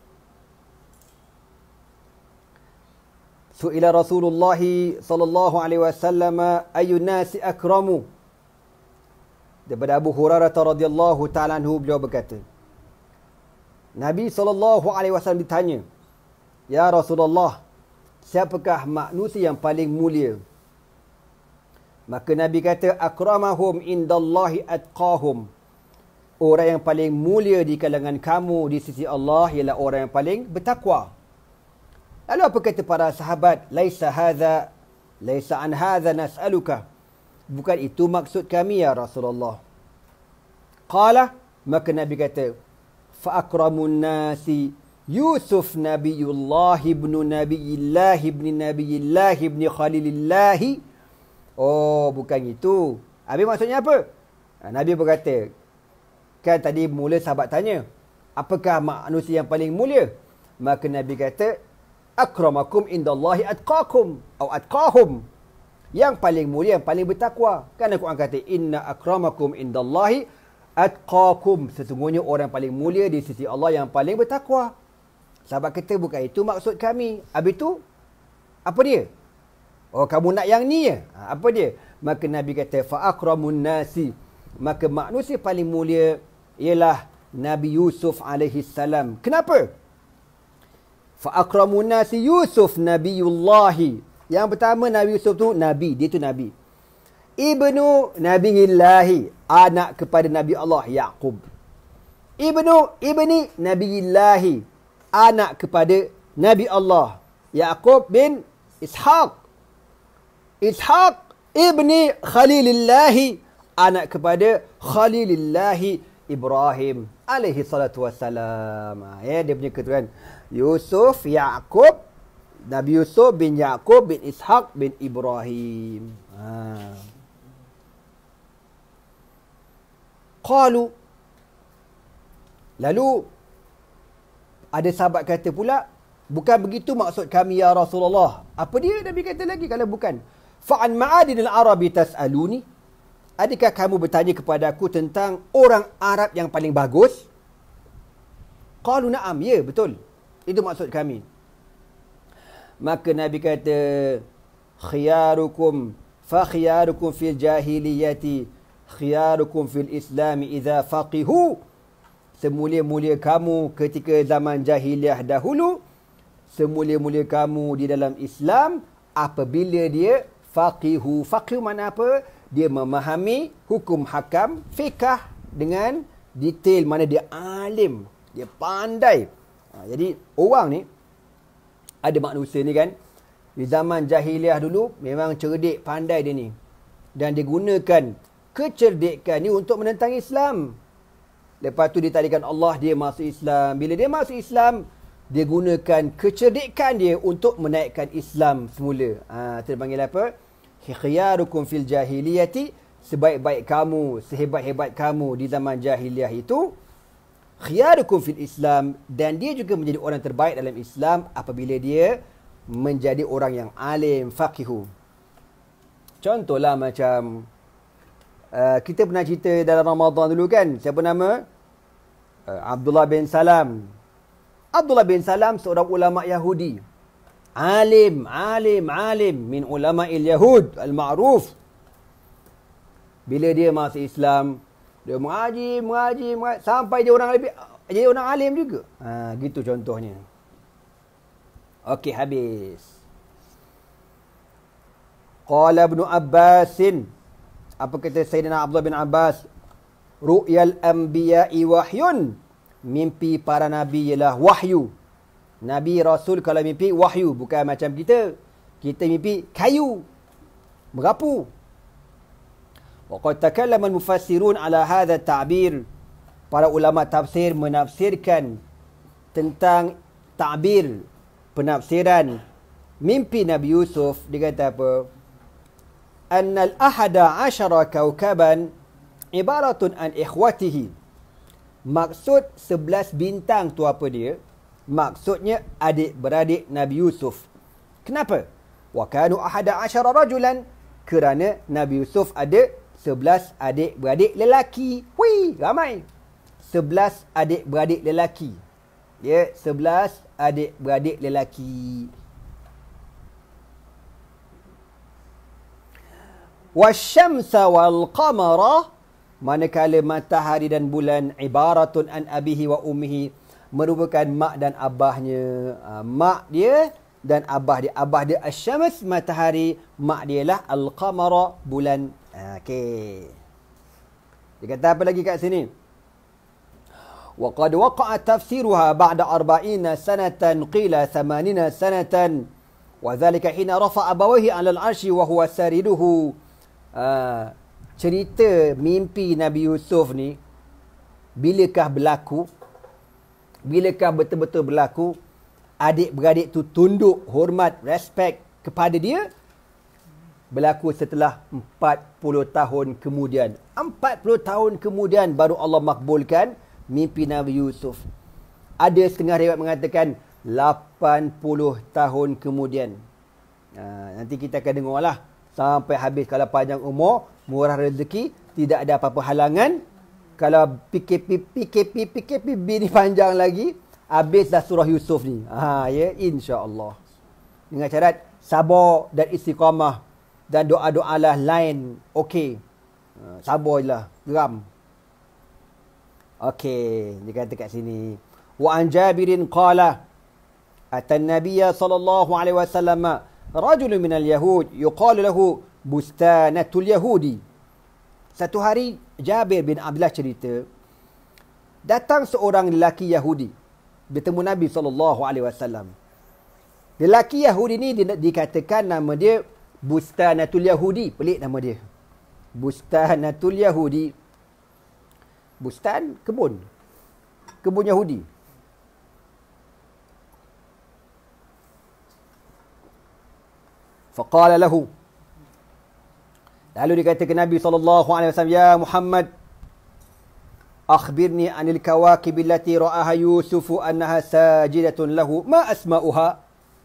su'ila Rasulullah sallallahu alaihi wasallam ayyun nasi akramu. Daripada Abu Hurairah radhiyallahu ta'ala anhu, beliau berkata, Nabi SAW ditanya, Ya Rasulullah, siapakah manusia yang paling mulia? Maka Nabi kata, akramahum indallahi atqahum. Orang yang paling mulia di kalangan kamu di sisi Allah ialah orang yang paling bertakwa. Lalu apa kata para sahabat? Laisa an hadha nas'aluka. Bukan itu maksud kami ya Rasulullah. Qala, maka Nabi kata, fa akramun nasi Yusuf nabiyullah ibnu nabiyillah ibni nabiyillah ibni khalilillah. Oh, bukan itu. Habis maksudnya apa? Nabi berkata, kan tadi mula sahabat tanya, apakah manusia yang paling mulia? Maka Nabi kata, akramakum indallahi atqakum atau atqahum. Yang paling mulia, yang paling bertakwa. Kan Al-Quran kata, inna akramakum indallahi atqakum. Sesungguhnya orang yang paling mulia di sisi Allah yang paling bertakwa. Sahabat kata, bukan itu maksud kami. Habis itu, apa dia? Oh, kamu nak yang ni ya? Apa dia? Maka Nabi kata, fa'akramun nasi. Maka manusia paling mulia ialah Nabi Yusuf alaihi salam. Kenapa? Fa'akramun nasi Yusuf nabiyullahi. Yang pertama, Nabi Yusuf tu Nabi. Dia tu Nabi. Ibnu Nabiillahi. Anak kepada Nabi Allah, Yaqub. ibni Nabiillahi, anak kepada Nabi Allah. Yaqub bin Ishaq. Ishaq ibni Khalilillahi, anak kepada Khalilillahi Ibrahim alaihi salatu wassalam. Ya, dia punya keturunan Yusuf, Yaqub, Nabi Yusuf bin Yaqub bin Ishaq bin Ibrahim. Qalu, lalu ada sahabat kata pula, bukan begitu maksud kami ya Rasulullah. Apa dia Nabi kata lagi kalau bukan? Fa'an ma'adinil arabi tas'aluni, adakah kamu bertanya kepada aku tentang orang Arab yang paling bagus? Qalu na'am, ya betul, itu maksud kami. Maka Nabi kata, khiyarukum fa khiyarukum fil jahiliyati khiyarukum fil islami idza faqihu. Semulia-mulia kamu ketika zaman jahiliah dahulu, semulia-mulia kamu di dalam Islam apabila dia faqihu. Faqihu mana apa? Dia memahami hukum hakam fiqh dengan detail, mana dia alim, dia pandai. Jadi orang ni, ada manusia ni kan, di zaman jahiliah dulu memang cerdik, pandai dia ni, dan dia gunakan kecerdikan ni untuk menentang Islam. Lepas tu ditarikan Allah, dia masuk Islam. Bila dia masuk Islam, dia gunakan kecerdikan dia untuk menaikkan Islam semula. Itu dipanggil apa? Khiyarukum fil jahiliyati, sebaik-baik kamu, sehebat-hebat kamu di zaman jahiliah itu, khiyarukum fil Islam, dan dia juga menjadi orang terbaik dalam Islam apabila dia menjadi orang yang alim, faqihu. Contohlah macam kita pernah cerita dalam Ramadan dulu kan, siapa nama? Abdullah bin Salam. Abdullah bin Salam seorang ulama Yahudi. Alim min ulama'il Yahud al-ma'ruf. Bila dia masuk Islam, dia mengaji sampai dia orang alim juga. Gitu contohnya. Okey, habis. Qala Ibnu Abbasin, apa kata Sayyidina Abdullah bin Abbas? Ru'yal anbiya'i wahyun. Mimpi para nabi ialah wahyu. Nabi Rasul kalau mimpi wahyu, bukan macam kita. Kita mimpi kayu, merapu. Wa qad takallama al-mufassirun ala hadha ta'bir. Para ulama tafsir menafsirkan tentang ta'bir, penafsiran mimpi Nabi Yusuf. Dia kata apa? Annal ahada asyara kaukaban ibaratun an ikhwatihi. Maksud 11 bintang tu apa dia? Maksudnya adik-beradik Nabi Yusuf. Kenapa? Wa kanu ahada asyara rajulan, kerana Nabi Yusuf ada 11 adik-beradik lelaki. Hui, ramai. 11 adik-beradik lelaki. Ya, 11 adik-beradik lelaki. Wasyamsa wal qamara, manakala matahari dan bulan ibaratun an abihi wa ummihi, merupakan mak dan abahnya. Mak dia dan abah dia. Abah dia asyams, matahari. Mak dia lah al-qamara, bulan. Okey. Dia kata apa lagi kat sini? Wa qad waqa'a tafsiruha ba'da 40 sanatan qila 80 sanatan wa dhalika hina rafa'a abawahi 'ala al-'arsy wa huwa sariduhu. Cerita mimpi Nabi Yusuf ni, bilakah berlaku? Bilakah betul-betul berlaku? Adik-beradik tu tunduk, hormat, respect kepada dia. Berlaku setelah 40 tahun kemudian. 40 tahun kemudian baru Allah makbulkan mimpi Nabi Yusuf. Ada setengah riwayat mengatakan 80 tahun kemudian. Nanti kita akan dengarlah sampai habis. Kalau panjang umur, murah rezeki, tidak ada apa-apa halangan. Kalau PKP ni panjang lagi, habislah surah Yusuf ni. Ya, insya-Allah. Dengan syarat sabar dan istiqamah dan doa-doalah lain. Okey. Sabarlah, geram. Okey, dia kata kat sini. Wa an Jabirin qala atan nabiyya sallallahu alaihi wasallam rajulun minal yahud yuqalu lahu bustanatul yahudi. Satu hari Jabir bin Abdullah cerita, Datang seorang lelaki Yahudi bertemu Nabi SAW. Lelaki Yahudi ni dikatakan nama dia Bustanatul Yahudi. Pelik nama dia. Bustanatul Yahudi. Bustan, kebun. Kebun Yahudi. Faqala lahu. Lalu dikatakan Nabi SAW, Ya Muhammad, akhbirni anil kawakib allati ra'aha Yusufu annaha sajidatun lahu. Ma asma'uha?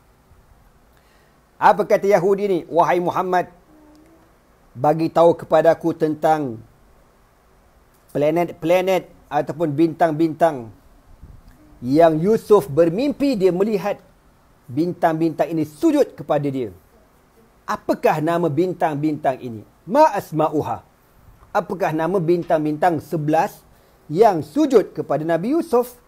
Apa kata Yahudi ni? Wahai Muhammad, bagi tahu kepadaku tentang planet-planet ataupun bintang-bintang yang Yusuf bermimpi dia melihat bintang-bintang ini sujud kepada dia. Apakah nama bintang-bintang ini? Ma asma'uha? Apakah nama bintang-bintang 11 yang sujud kepada Nabi Yusuf?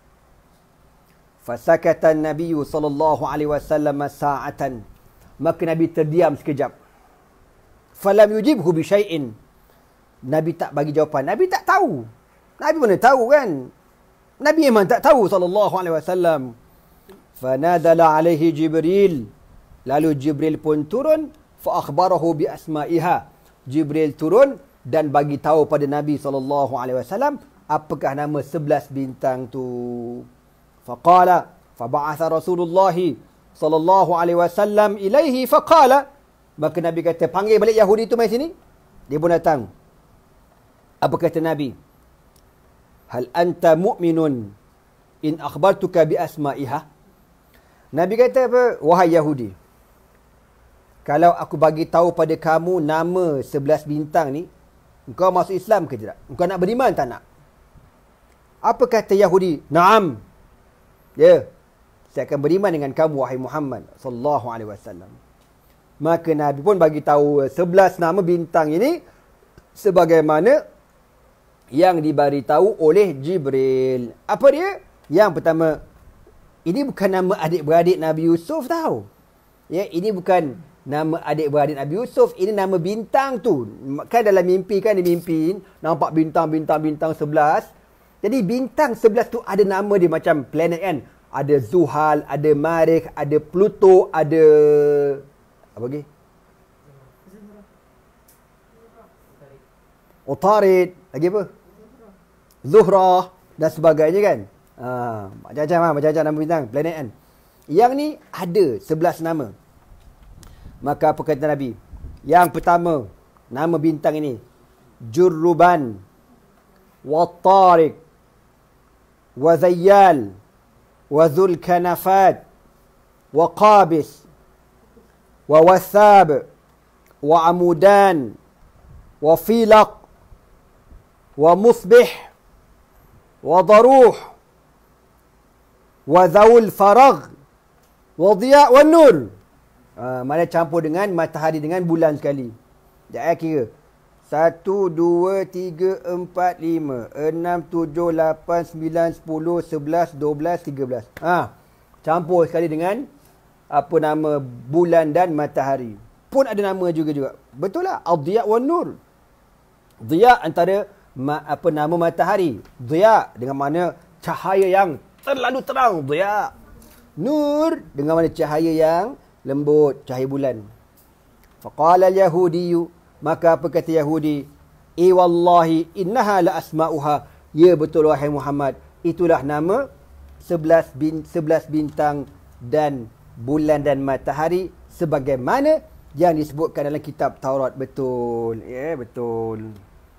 Fasakata Nabi sallallahu alaihi wasallam sa'atan. Maka Nabi terdiam sekejap. Falam yujibhu bi syai'in. Nabi tak bagi jawapan. Nabi tak tahu. Nabi mana tahu kan? Nabi memang tak tahu sallallahu alaihi wasallam. Fanadala alaihi Jibril. Lalu Jibril pun turun, fa akhbarahu bi asma'iha. Jibril turun dan bagi tahu pada Nabi SAW apakah nama 11 bintang tu. Faqala, fa ba'atha Rasulullah SAW ilaihi faqala. Maka Nabi kata, panggil balik Yahudi tu mai sini. Dia pun datang. Apa kata Nabi? Hal anta mu'minun in akhbartuka bi asma'iha? Nabi kata apa? Wahai Yahudi, kalau aku bagi tahu pada kamu nama 11 bintang ni, engkau masuk Islam ke tidak? Engkau nak beriman tak nak? Apa kata Yahudi? Naam. Ya, saya akan beriman dengan kamu wahai Muhammad sallallahu alaihi wasallam. Maka Nabi pun bagi tahu 11 nama bintang ini sebagaimana yang diberitahu oleh Jibril. Apa dia? Yang pertama, ini bukan nama adik-beradik Nabi Yusuf tahu. Ya, ini bukan nama adik-beradik Nabi Yusuf, ini nama bintang tu. Kan dalam mimpi kan dia mimpi nampak bintang-bintang 11. Jadi bintang 11 tu ada nama dia macam planet kan. Ada Zuhal, ada Marikh, ada Pluto, ada apa lagi? Utarid, lagi apa? Zuhrah dan sebagainya kan. Macam-macam nama bintang, planet kan. Yang ni ada 11 nama. Maka apa kata Nabi? Yang pertama, nama bintang ini Jurruban, wa Tariq, wa Zayyal, wa Zulkanafat, wa Qabis, wa Wathab, wa Amudan, wa Filaq, wa Musbih, wa Daruh, wa Zawul Faragh, wa Diya' wa Nur. Mana campur dengan matahari dengan bulan sekali. Sekejap kira. 1, 2, 3, 4, 5, 6, 7, 8, 9, 10, 11, 12, 13. Campur sekali dengan apa nama bulan dan matahari. Pun ada nama juga. Betul lah. Ad-Diya' wa Nur. Diya' antara apa nama matahari. Diya' dengan mana cahaya yang terlalu terang. Diya'. Nur dengan mana cahaya yang lembut, cahaya bulan. Faqala al-Yahudiyu, maka apa kata Yahudi? Wallahi innaha la asma'uha. Ya betul wahai Muhammad, itulah nama 11 bintang dan bulan dan matahari sebagaimana yang disebutkan dalam kitab Taurat. Betul. Ya, betul.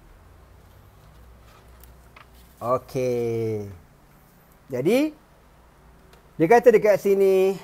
Okey. Jadi dia kata dekat sini,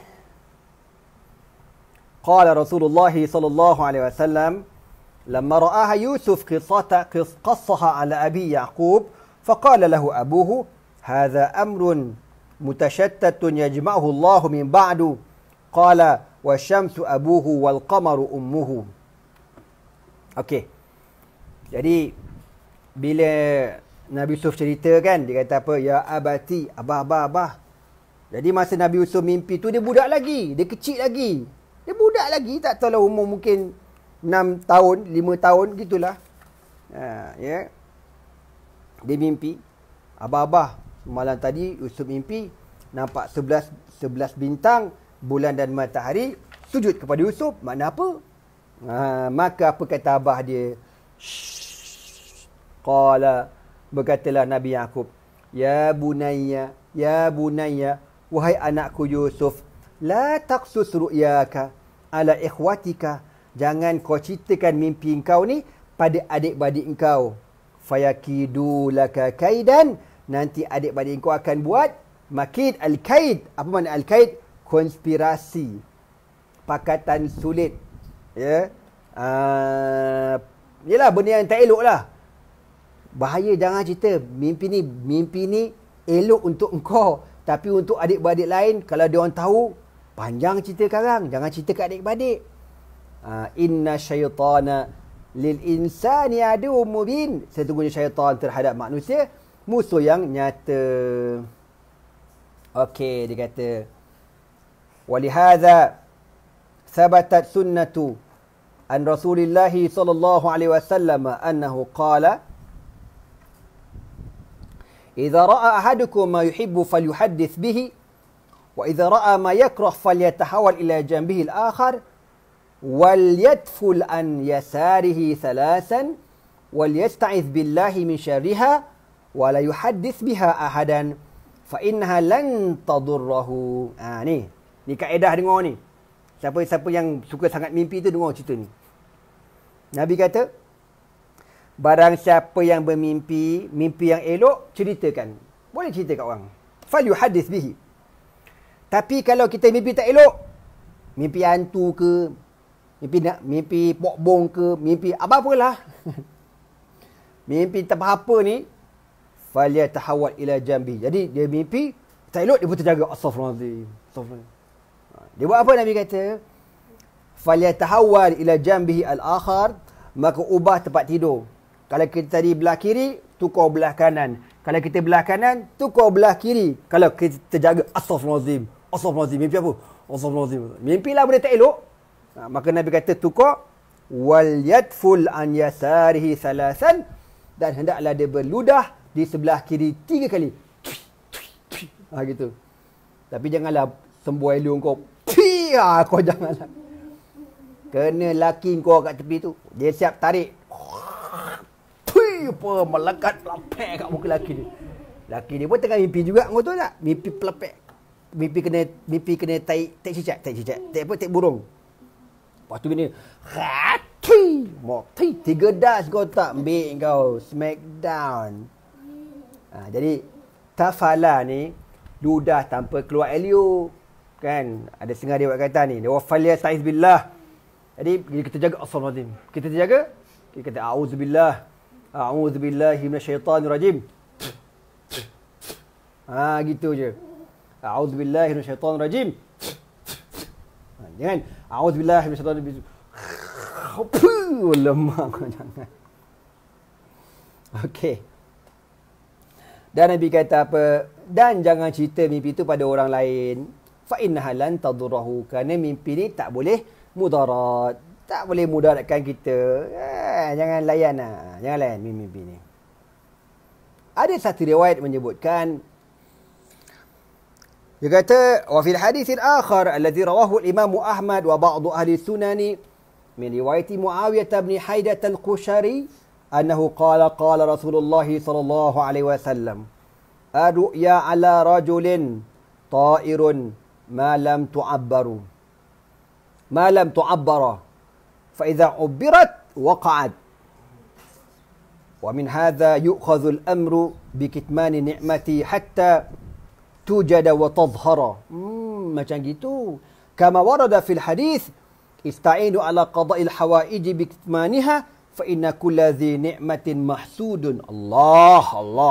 qala Rasulullah sallallahu alaihi wasallam lamma ra'aha Yusuf qassaha ala abi Yaqub faqala lahu abuhu hadha amrun mutashattatun yajma'uhu Allah min ba'du qala wasyamsu abuhu wal qamaru ummuhu. Okey. Jadi bila Nabi Yusuf cerita kan, dia kata apa? Ya abati, abah. Jadi masa Nabi Yusuf mimpi tu dia budak lagi, dia kecil lagi. Dia budak lagi, tak tahulah umur mungkin 6 tahun, 5 tahun gitulah. Ya. Dia mimpi. Abah, malam tadi Yusuf mimpi nampak 11 bintang, bulan dan matahari sujud kepada Yusuf. Makna apa? Maka apa kata abah dia? Qala, berkatalah Nabi Yaqub, ya bunayya, wahai anakku Yusuf, la taqsus ru'yaka ala ikhwatika, jangan kau ceritakan mimpi engkau ni pada adik-beradik engkau. Fayakidu laka kaidan, nanti adik-beradik engkau akan buat makid. Al-kaid, apa makna al-kaid? Konspirasi, pakatan sulit. Ya, yelah, benda yang tak elok lah. Bahaya, jangan cerita mimpi ni elok untuk engkau, tapi untuk adik-beradik lain, kalau dia orang tahu, panjang cerita sekarang, jangan cerita ke adik-beradik. Inna syaitana lil insani aduwwum mubin, sesungguhnya syaitan terhadap manusia musuh yang nyata. Okey, dia kata walihadza thabatat sunnatu an Rasulillah sallallahu alaihi wasallam annahu qala idza ra'a ahadukum ma yuhibbu falyuhaddits bihi wa idza ra'a ma yakrah falyatahawal ila janbihi al-akhar walyadful an yasarihi thalathan walyasta'iz billahi min syarriha wa la yuhaddits biha ahadan fa innaha lan tadurruhu. Ni kaedah, dengar ni. Siapa-siapa yang suka sangat mimpi tu, dengar cerita ni. Nabi kata, barang siapa yang bermimpi, mimpi yang elok, ceritakan. Boleh cerita kat orang. Falyuhaddits bihi. Tapi kalau kita mimpi tak elok, mimpi hantu ke, mimpi pokbong ke, mimpi apa-apalah. Mimpi tak apa-apa ni, falyatahawwal ila jambi. Jadi dia mimpi tak elok, dia pun terjaga. Astaghfirullahalazim. Dia buat apa? Nabi kata, falyatahawwal ila jambihi al-akhar, maka ubah tempat tidur. Kalau kita tadi belah kiri, tukar belah kanan. Kalau kita belah kanan, tukar belah kiri. Kalau kita terjaga, astaghfirullahalazim. Mimpi apa? Astaghfirullahalazim. Mimpilah benda tak elok. Maka Nabi kata tukar, wal yadful an yasarihi thalathan, dan hendaklah dia berludah di sebelah kiri 3 kali. Gitu. Tapi janganlah sembuh elok kau. Kau janganlah. Kena laki kau kat tepi tu, dia siap tarik. Melekat pelepek kat muka laki dia. Laki dia pun tengah mimpi juga, kau tahu tak? Mimpi pelepek. Mimpi kena tai cicak. Tai burung. Lepas tu bini, tiga das kau tak ambil kau. Smackdown. Jadi, tafala ni, ludah tanpa keluar elio. Kan? Ada setengah dia buat kata ni. Dia wafaliyah sa'iz billah. Jadi, kita jaga Astagfirullahaladzim. Kita terjaga. Kita kata, A'udzubillahi minasyaitanirrajim. Gitu je. A'udzubillahi minasyaitanirrajim. Jangan. A'udzubillahi minasyaitanirrajim. Lemah kau jangan. Okey. Dan Nabi kata apa? Dan jangan cerita mimpi itu pada orang lain. Fa innaha lan tadurruhu, kerana mimpi ni tak boleh mudarat, tak boleh mudaratkan kita. Jangan layan lah. Jangan layan mimpi ni. Ada satu riwayat menyebutkan, dia kata, wa fil hadits al-akhar alladhi rawahu al-Imam Ahmad wa ba'd ahli sunani min riwayat Muawiyah bin Haidah al-Qushari annahu qala Rasulullah sallallahu alaihi wasallam ar-ru'ya ala rajulin ta'irun ma lam tu'abbara fa idza ubbirat waqa'at wa min hadha yu'khadhu al-amru bi kitmani ni'mati hatta tujada wa tadhhara. Macam gitu. Kama warada fil hadis ista'inu ala qada'il hawaij bi kitmaniha fa inna kulla dhi ni'matin mahsudun. Allah.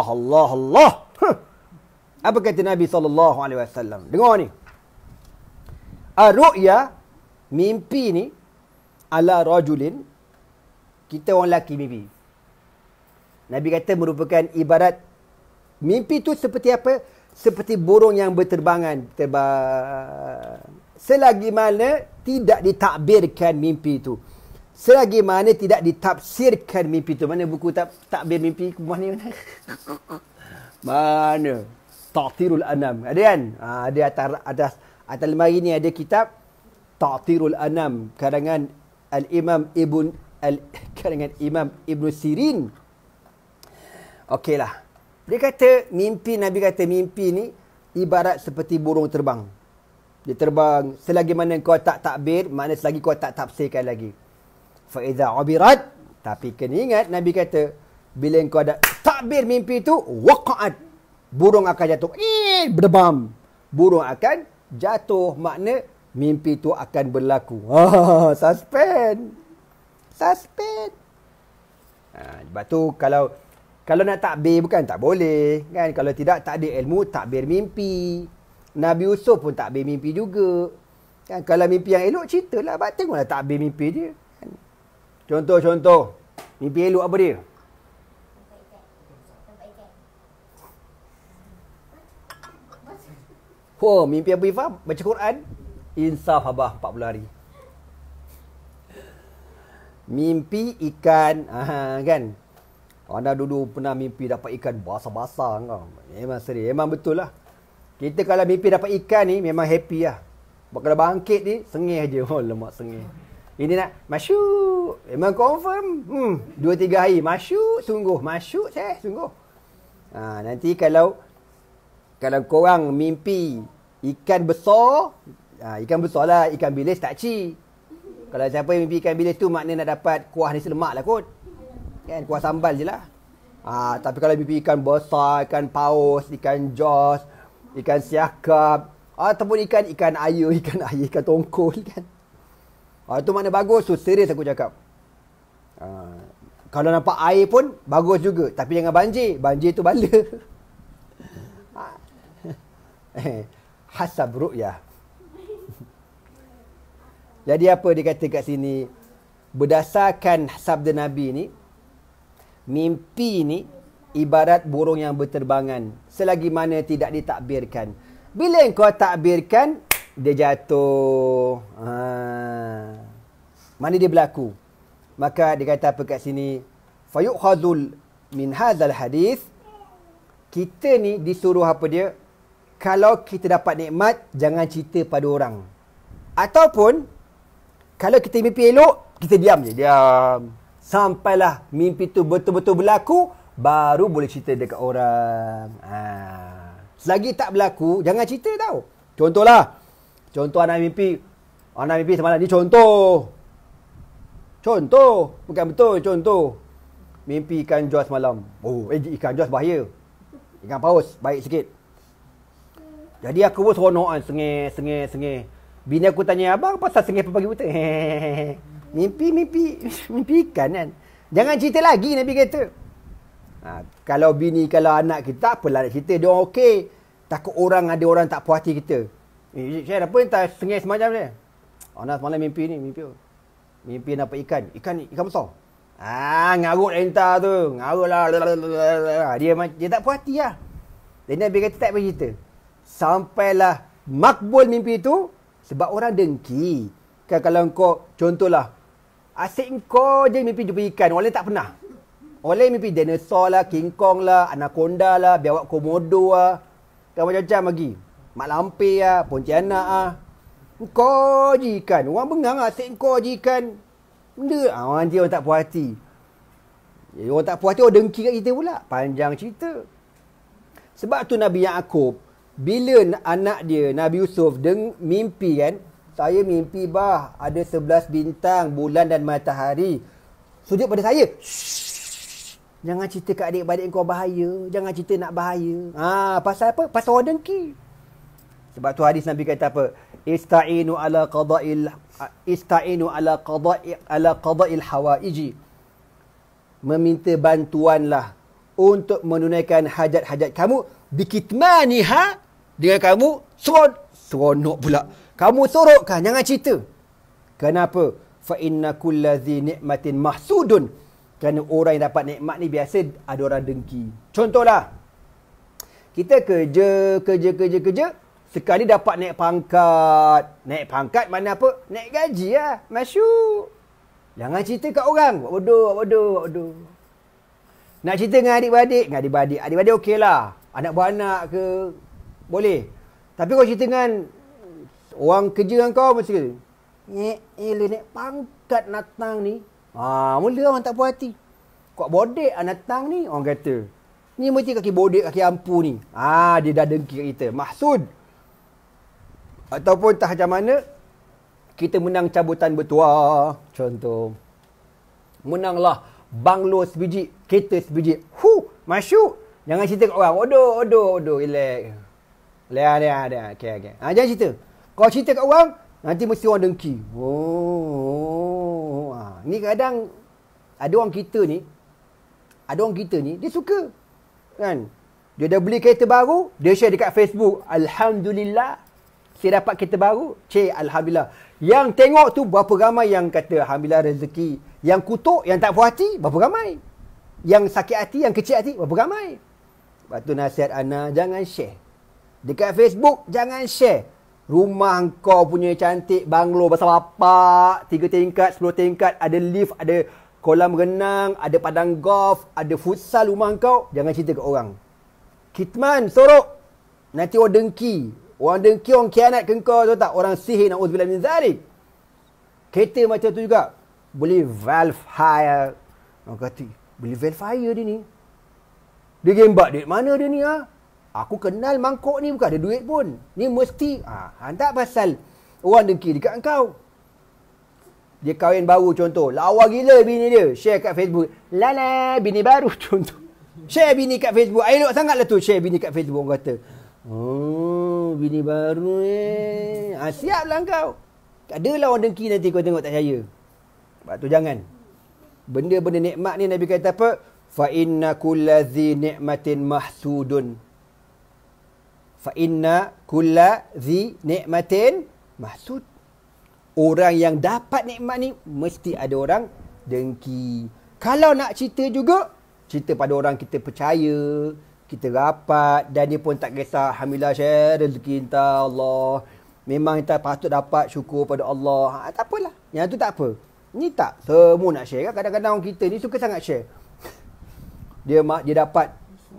Apa kata Nabi sallallahu alaihi wasallam? Dengar ni. Ar-ru'ya, mimpi ni, ala rajulin, kita orang lelaki mimpi. Nabi kata merupakan ibarat, mimpi tu seperti apa? Seperti burung yang berterbangan. Selagi mana tidak ditakbirkan mimpi itu. Selagi mana tidak ditafsirkan mimpi itu. Mana buku takbir mimpi? Mana? Mana? Ta'tirul Anam. Ada kan? Ada atas lemari ni ada kitab Ta'tirul Anam karangan karangan Imam Ibn Sirin. Okeylah. Dia kata Nabi kata mimpi ni ibarat seperti burung terbang. Dia terbang selagi mana kau tak takbir, makna selagi kau tak tafsirkan lagi. Fa iza ubirat, tapi kena ingat Nabi kata bila kau ada takbir mimpi tu waqa'at, burung akan jatuh. Berdebam. Burung akan jatuh, makna mimpi tu akan berlaku. Suspend. Sebab tu kalau nak takbir bukan tak boleh kan. Kalau tidak tak ada ilmu takbir mimpi. Nabi Yusuf pun takbir mimpi juga kan. Kalau mimpi yang elok ceritalah, tengoklah takbir mimpi dia kan. Contoh mimpi elok apa dia? Mimpi apa Ifah? Baca Quran insaf abah 40 hari. Mimpi ikan kan. Anda dulu pernah mimpi dapat ikan basah-basah kau. Memang serius. Memang betul lah. Kita kalau mimpi dapat ikan ni memang happy lah. Kalau bangkit ni sengih je. Lemak sengih. Ini nak masyuk. Memang confirm. 2-3 hari masyuk sungguh. Sungguh. Nanti kalau korang mimpi ikan besar. Ikan besar lah. Ikan bilis takci. Kalau siapa yang mimpi ikan bilis tu maknanya nak dapat kuah nasi lemak lah kot. Kan kuah sambal je lah. Tapi kalau mimpi ikan besar, ikan paus, ikan jos, ikan siakap, ataupun ikan air, ikan tongkol kan. Itu makna bagus tu, serius aku cakap. Kalau nampak air pun bagus juga, tapi jangan banjir. Banjir tu bala. Hasab ru'yah. Jadi apa dia kata kat sini? Berdasarkan sabda Nabi ni, mimpi ni ibarat burung yang berterbangan selagi mana tidak ditakbirkan. Bila kau takbirkan, dia jatuh. Mana dia berlaku? Maka dia kata apa kat sini? Fayukhazul min hadzal hadis. Kita ni disuruh apa dia? Kalau kita dapat nikmat, jangan cerita pada orang. Ataupun kalau kita mimpi elok, kita diam je. Diam. Sampailah mimpi tu betul-betul berlaku, baru boleh cerita dekat orang. Selagi tak berlaku, jangan cerita tau. Contoh anak mimpi semalam ni contoh. Bukan betul, contoh. Mimpi ikan jos malam. Ikan jos bahaya. Ikan paus, baik sikit. Jadi aku pun seronok kan, sengih. Bini aku tanya, abang pasal sengih pagi buta? Mimpi ikan kan. Jangan cerita lagi, Nabi kata. Kalau anak kita, tak apalah nak cerita. Dia orang okey. Takut ada orang tak puas hati kita. Syed, apa yang tak sengih semacam dia? Anak semalam mimpi nampak ikan besar. Ngarut entah tu. Ngarut lah. Dia tak puas hati lah. Dan Nabi kata tak payah cerita. Sampailah makbul mimpi tu, sebab orang dengki. Kan kalau kau, contohlah, asyik kau je mimpi jumpa ikan, orang lain tak pernah. Orang lain mimpi dinosaur lah, King Kong lah, anaconda lah, biawak komodo lah. Kan macam-macam lagi. Mak lampir lah, Pontianak lah. Kau je ikan. Orang bengang lah, asyik kau je ikan. Benda. Orang je orang tak puas hati. Orang tak puas hati, orang dengki kat kita pula. Panjang cerita. Sebab tu Nabi Ya'qub, bila anak dia, Nabi Yusuf, mimpi kan, saya mimpi ada 11 bintang, bulan dan matahari sujud pada saya. Jangan cerita kat adik-beradik kau bahaya. Jangan cerita nak bahaya. Pasal apa? Pasal orang dengki. Sebab tu hadis Nabi kata apa? Ista'inu ala qada'il hawaiji. Meminta bantuanlah untuk menunaikan hajat-hajat kamu bikitmaniha, dengan kamu seronok pula. Kamu sorokkan, jangan cerita. Kenapa? Fa inna kullazi ni'matin mahsudun. Kerana orang yang dapat nikmat ni biasa ada orang dengki. Contohlah, kita kerja, sekali dapat naik pangkat. Naik pangkat mana apa? Naik gaji lah. Masyuk. Jangan cerita kat orang. Buat bodoh. Nak cerita dengan adik-beradik. Adik-beradik okey lah. anak beranak ke, boleh. Tapi kalau cerita dengan orang kerja dengan kau, mesti kata, naik pangkat natang ni. Mula orang tak puas hati. Kok bodek natang ni, orang kata. Ni mesti kaki bodek, kaki ampu ni. Dia dah dengki kat kita. Maksud. Ataupun tak macam mana, kita menang cabutan bertuah. Contoh. Menanglah banglo sebiji, kereta sebiji. Masuk. Jangan cerita kat orang. Odoh. Relax. Lihat. Okay. Jangan cerita. Kalau cerita kat orang, nanti mesti orang dengki. Ni kadang, ada orang kita ni, dia suka. Kan? Dia dah beli kereta baru, dia share dekat Facebook. Alhamdulillah, saya dapat kereta baru. Alhamdulillah. Yang tengok tu, berapa ramai yang kata, Alhamdulillah rezeki. Yang kutuk, yang tak puas hati, berapa ramai. Yang sakit hati, yang kecil hati, berapa ramai. Lepas tu nasihat Ana, jangan share. Dekat Facebook, jangan share. Rumah kau punya cantik, banglo besar bapak, 3 tingkat, 10 tingkat, ada lift, ada kolam renang, ada padang golf, ada futsal rumah kau. Jangan cerita ke orang. Kitman, sorok. Nanti orang dengki. Orang khianat ke kau, tahu tak? Orang sihir, na'udzubillah min zalik. Kereta macam tu juga. Beli valve hire. Orang kata, beli valve hire dia ni. Dia gembak duit mana dia ni? Aku kenal mangkuk ni, bukan ada duit pun. Ni mesti. Tak pasal orang dengki dekat engkau. Dia kahwin baru contoh. Lawa gila bini dia. Share kat Facebook. Lala, bini baru contoh. Share bini kat Facebook. Elok sangatlah tu share bini kat Facebook. Orang kata, bini baru siaplah engkau. Adalah orang dengki nanti kau tengok tak percaya. Sebab tu jangan. Benda-benda nikmat ni Nabi kata apa? Fa inna kulladzi ni'matin mahsudun. Fa inna kulladzi ni'matin mahsud. Orang yang dapat nikmat ni mesti ada orang dengki. Kalau nak cerita juga, cerita pada orang kita percaya, kita rapat, dan dia pun tak kisah. Alhamdulillah, share rezeki entah Allah. Memang kita patut dapat, syukur pada Allah. Tak apalah. Yang tu tak apa. Ni tak semua nak share. Kadang-kadang orang kita ni suka sangat share. Dia dapat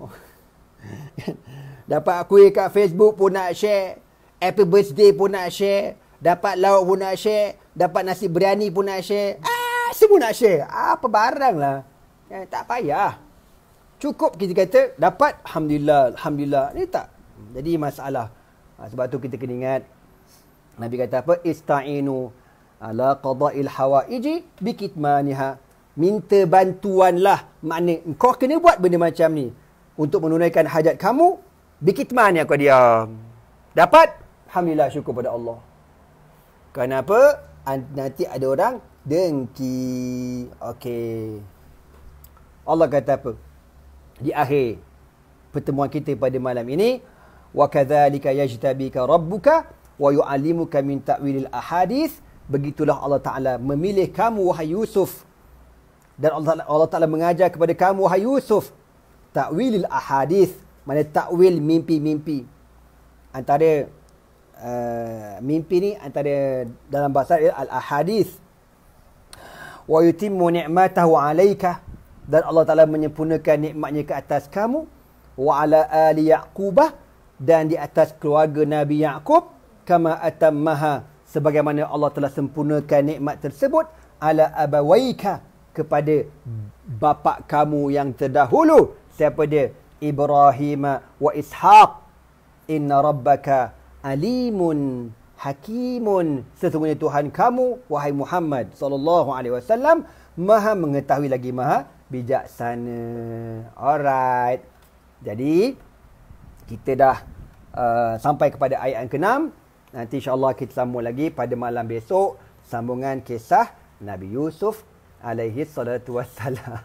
dapat kuih kat Facebook pun nak share. Happy birthday pun nak share. Dapat lauk pun nak share. Dapat nasi biryani pun nak share. Semua nak share. Apa barang lah. Tak payah. Cukup kita kata dapat, Alhamdulillah. Ni tak jadi masalah. Sebab tu kita kena ingat. Nabi kata apa? Ista'inu ala qada'il hawaiji bikitmaniha. Minta bantuanlah. Makna kau kena buat benda macam ni untuk menunaikan hajat kamu. Bikitmaniha, kau diam. Dapat? Alhamdulillah, syukur pada Allah. Kenapa? Nanti ada orang dengki. Okey. Allah kata apa? Di akhir pertemuan kita pada malam ini, wa kadzalika yajtabika rabbuka wa yu'allimuka min ta'wilil ahadits. Begitulah Allah Taala memilih kamu wahai Yusuf, dan Allah Taala mengajar kepada kamu wahai Yusuf ta'wilil ahadits, mana ta'wil mimpi-mimpi. Antara mimpi ni antara dalam bahasa al ahadits. Wa yutimmu ni'matahu 'alaika, dan Allah Ta'ala menyempurnakan nikmatnya ke atas kamu. Wa ala ali Ya'qubah, dan di atas keluarga Nabi Ya'qub. Kama atammaha, sebagaimana Allah telah sempurnakan nikmat tersebut. Ala abawaika, kepada bapa kamu yang terdahulu. Siapa dia? Ibrahim wa Ishaq. Inna rabbaka alimun hakimun. Sesungguhnya Tuhan kamu, wahai Muhammad sallallahu alaihi wasallam, maha mengetahui lagi maha bijaksana. Alright. Jadi kita dah sampai kepada ayat yang ke-6. Nanti insya-Allah kita sambung lagi pada malam besok, sambungan kisah Nabi Yusuf alaihi salatu wassalam.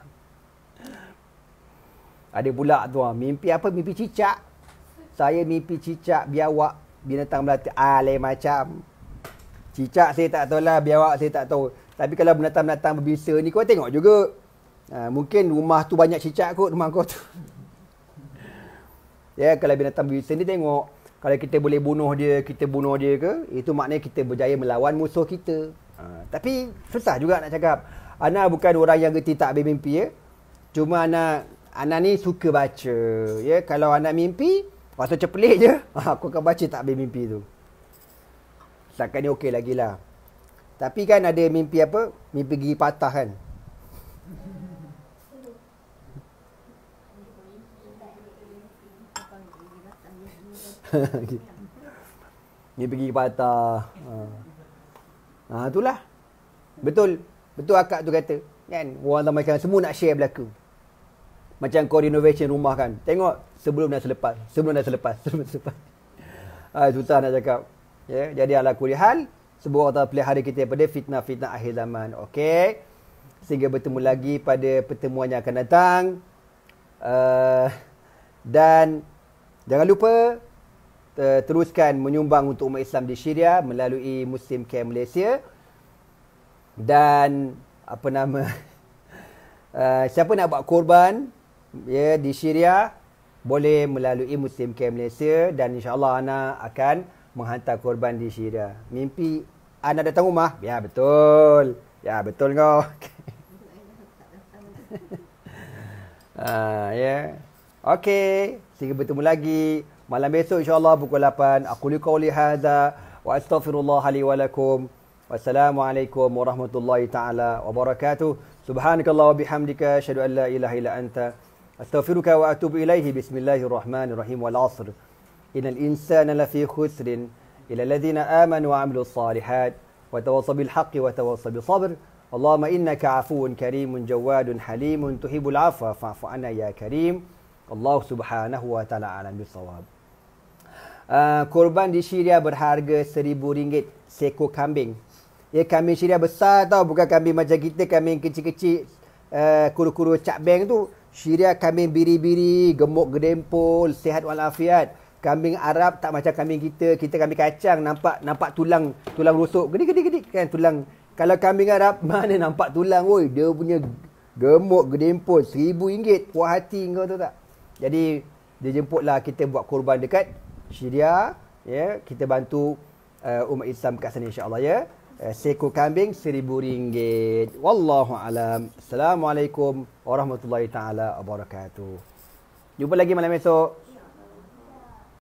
Ada pula tu mimpi apa? Mimpi cicak. Saya mimpi cicak, biawak, binatang melati. Lain macam. Cicak saya tak tahulah, biawak saya tak tahu. Tapi kalau binatang-binatang berbisa ni kau tengok juga. Mungkin rumah tu banyak cicak kot, rumah kau tu. Ya, kalau binatang berbisa ni tengok. Kalau kita boleh bunuh dia, kita bunuh dia ke, itu maknanya kita berjaya melawan musuh kita. Tapi susah juga nak cakap. Ana bukan orang yang reti takbir mimpi ya. Cuma ana Ana ni suka baca. Ya, kalau ana mimpi, waktu macam pelik je, aku akan baca takbir mimpi tu. Setakat ni okey lagi lah. Tapi kan ada mimpi apa? Mimpi gigi patah kan. Mimpi gigi patah. Itulah. Betul. Betul akak tu kata. Kan? Orang macam semua nak share berlaku. Macam kau renovation rumah kan. Tengok sebelum dan selepas. Susah nak cakap. Ya, jadi ala kulli hal, sebuah Allah pelihara kita daripada fitnah-fitnah akhir zaman. Okey. Sehingga bertemu lagi pada pertemuan yang akan datang. Dan jangan lupa teruskan menyumbang untuk umat Islam di Syria melalui Muslim Care Malaysia. Dan apa nama siapa nak buat korban ya di Syria boleh melalui Muslim Care Malaysia, dan insya-Allah ana akan menghantar korban di Syria. Mimpi ana datang rumah? Ya betul. Ya betul kau. Ya. Okey, sehingga bertemu lagi malam besok insya-Allah pukul 8. Aku qouli hadza wa astaghfirullah li wa lakum. Wassalamualaikum warahmatullahi taala wabarakatuh. Subhanakallah wa bihamdika asyhadu an la ilaha illa anta astaghfiruka wa atubu ilaihi. Bismillahirrahmanirrahim. Wal 'asr. Innal insana lafi khusrin illa alladhina amanu wa 'amilus salihat wa tawassaw bil haqqi wa tawassaw bis sabr. Allahumma innaka 'afuwun karimun jawadun halimun tuhibbul 'afwa fa'fu 'anna ya karim. Allah subhanahu wa ta'ala alam bisawab. Korban di Syria berharga RM1,000 seekor kambing. Ya, kambing Syria besar tau, bukan kambing macam kita, kambing kecil-kecil kuru-kuru cap beng tu. Syria kambing biri-biri, gemuk gedempul, sihat walafiat. Kambing Arab tak macam kambing kita. Kita kambing kacang nampak tulang rusuk gede-gede kan tulang. Kalau kambing Arab mana nampak tulang, oi, dia punya gemuk gedempul. RM1,000 puas hati kau tahu tak? Jadi dia jemputlah kita buat korban dekat Syria, ya, kita bantu umat Islam kat sana insya-Allah ya. Seekor kambing RM1,000. Wallahu alam. Assalamualaikum warahmatullahi taala wabarakatuh. Jumpa lagi malam esok.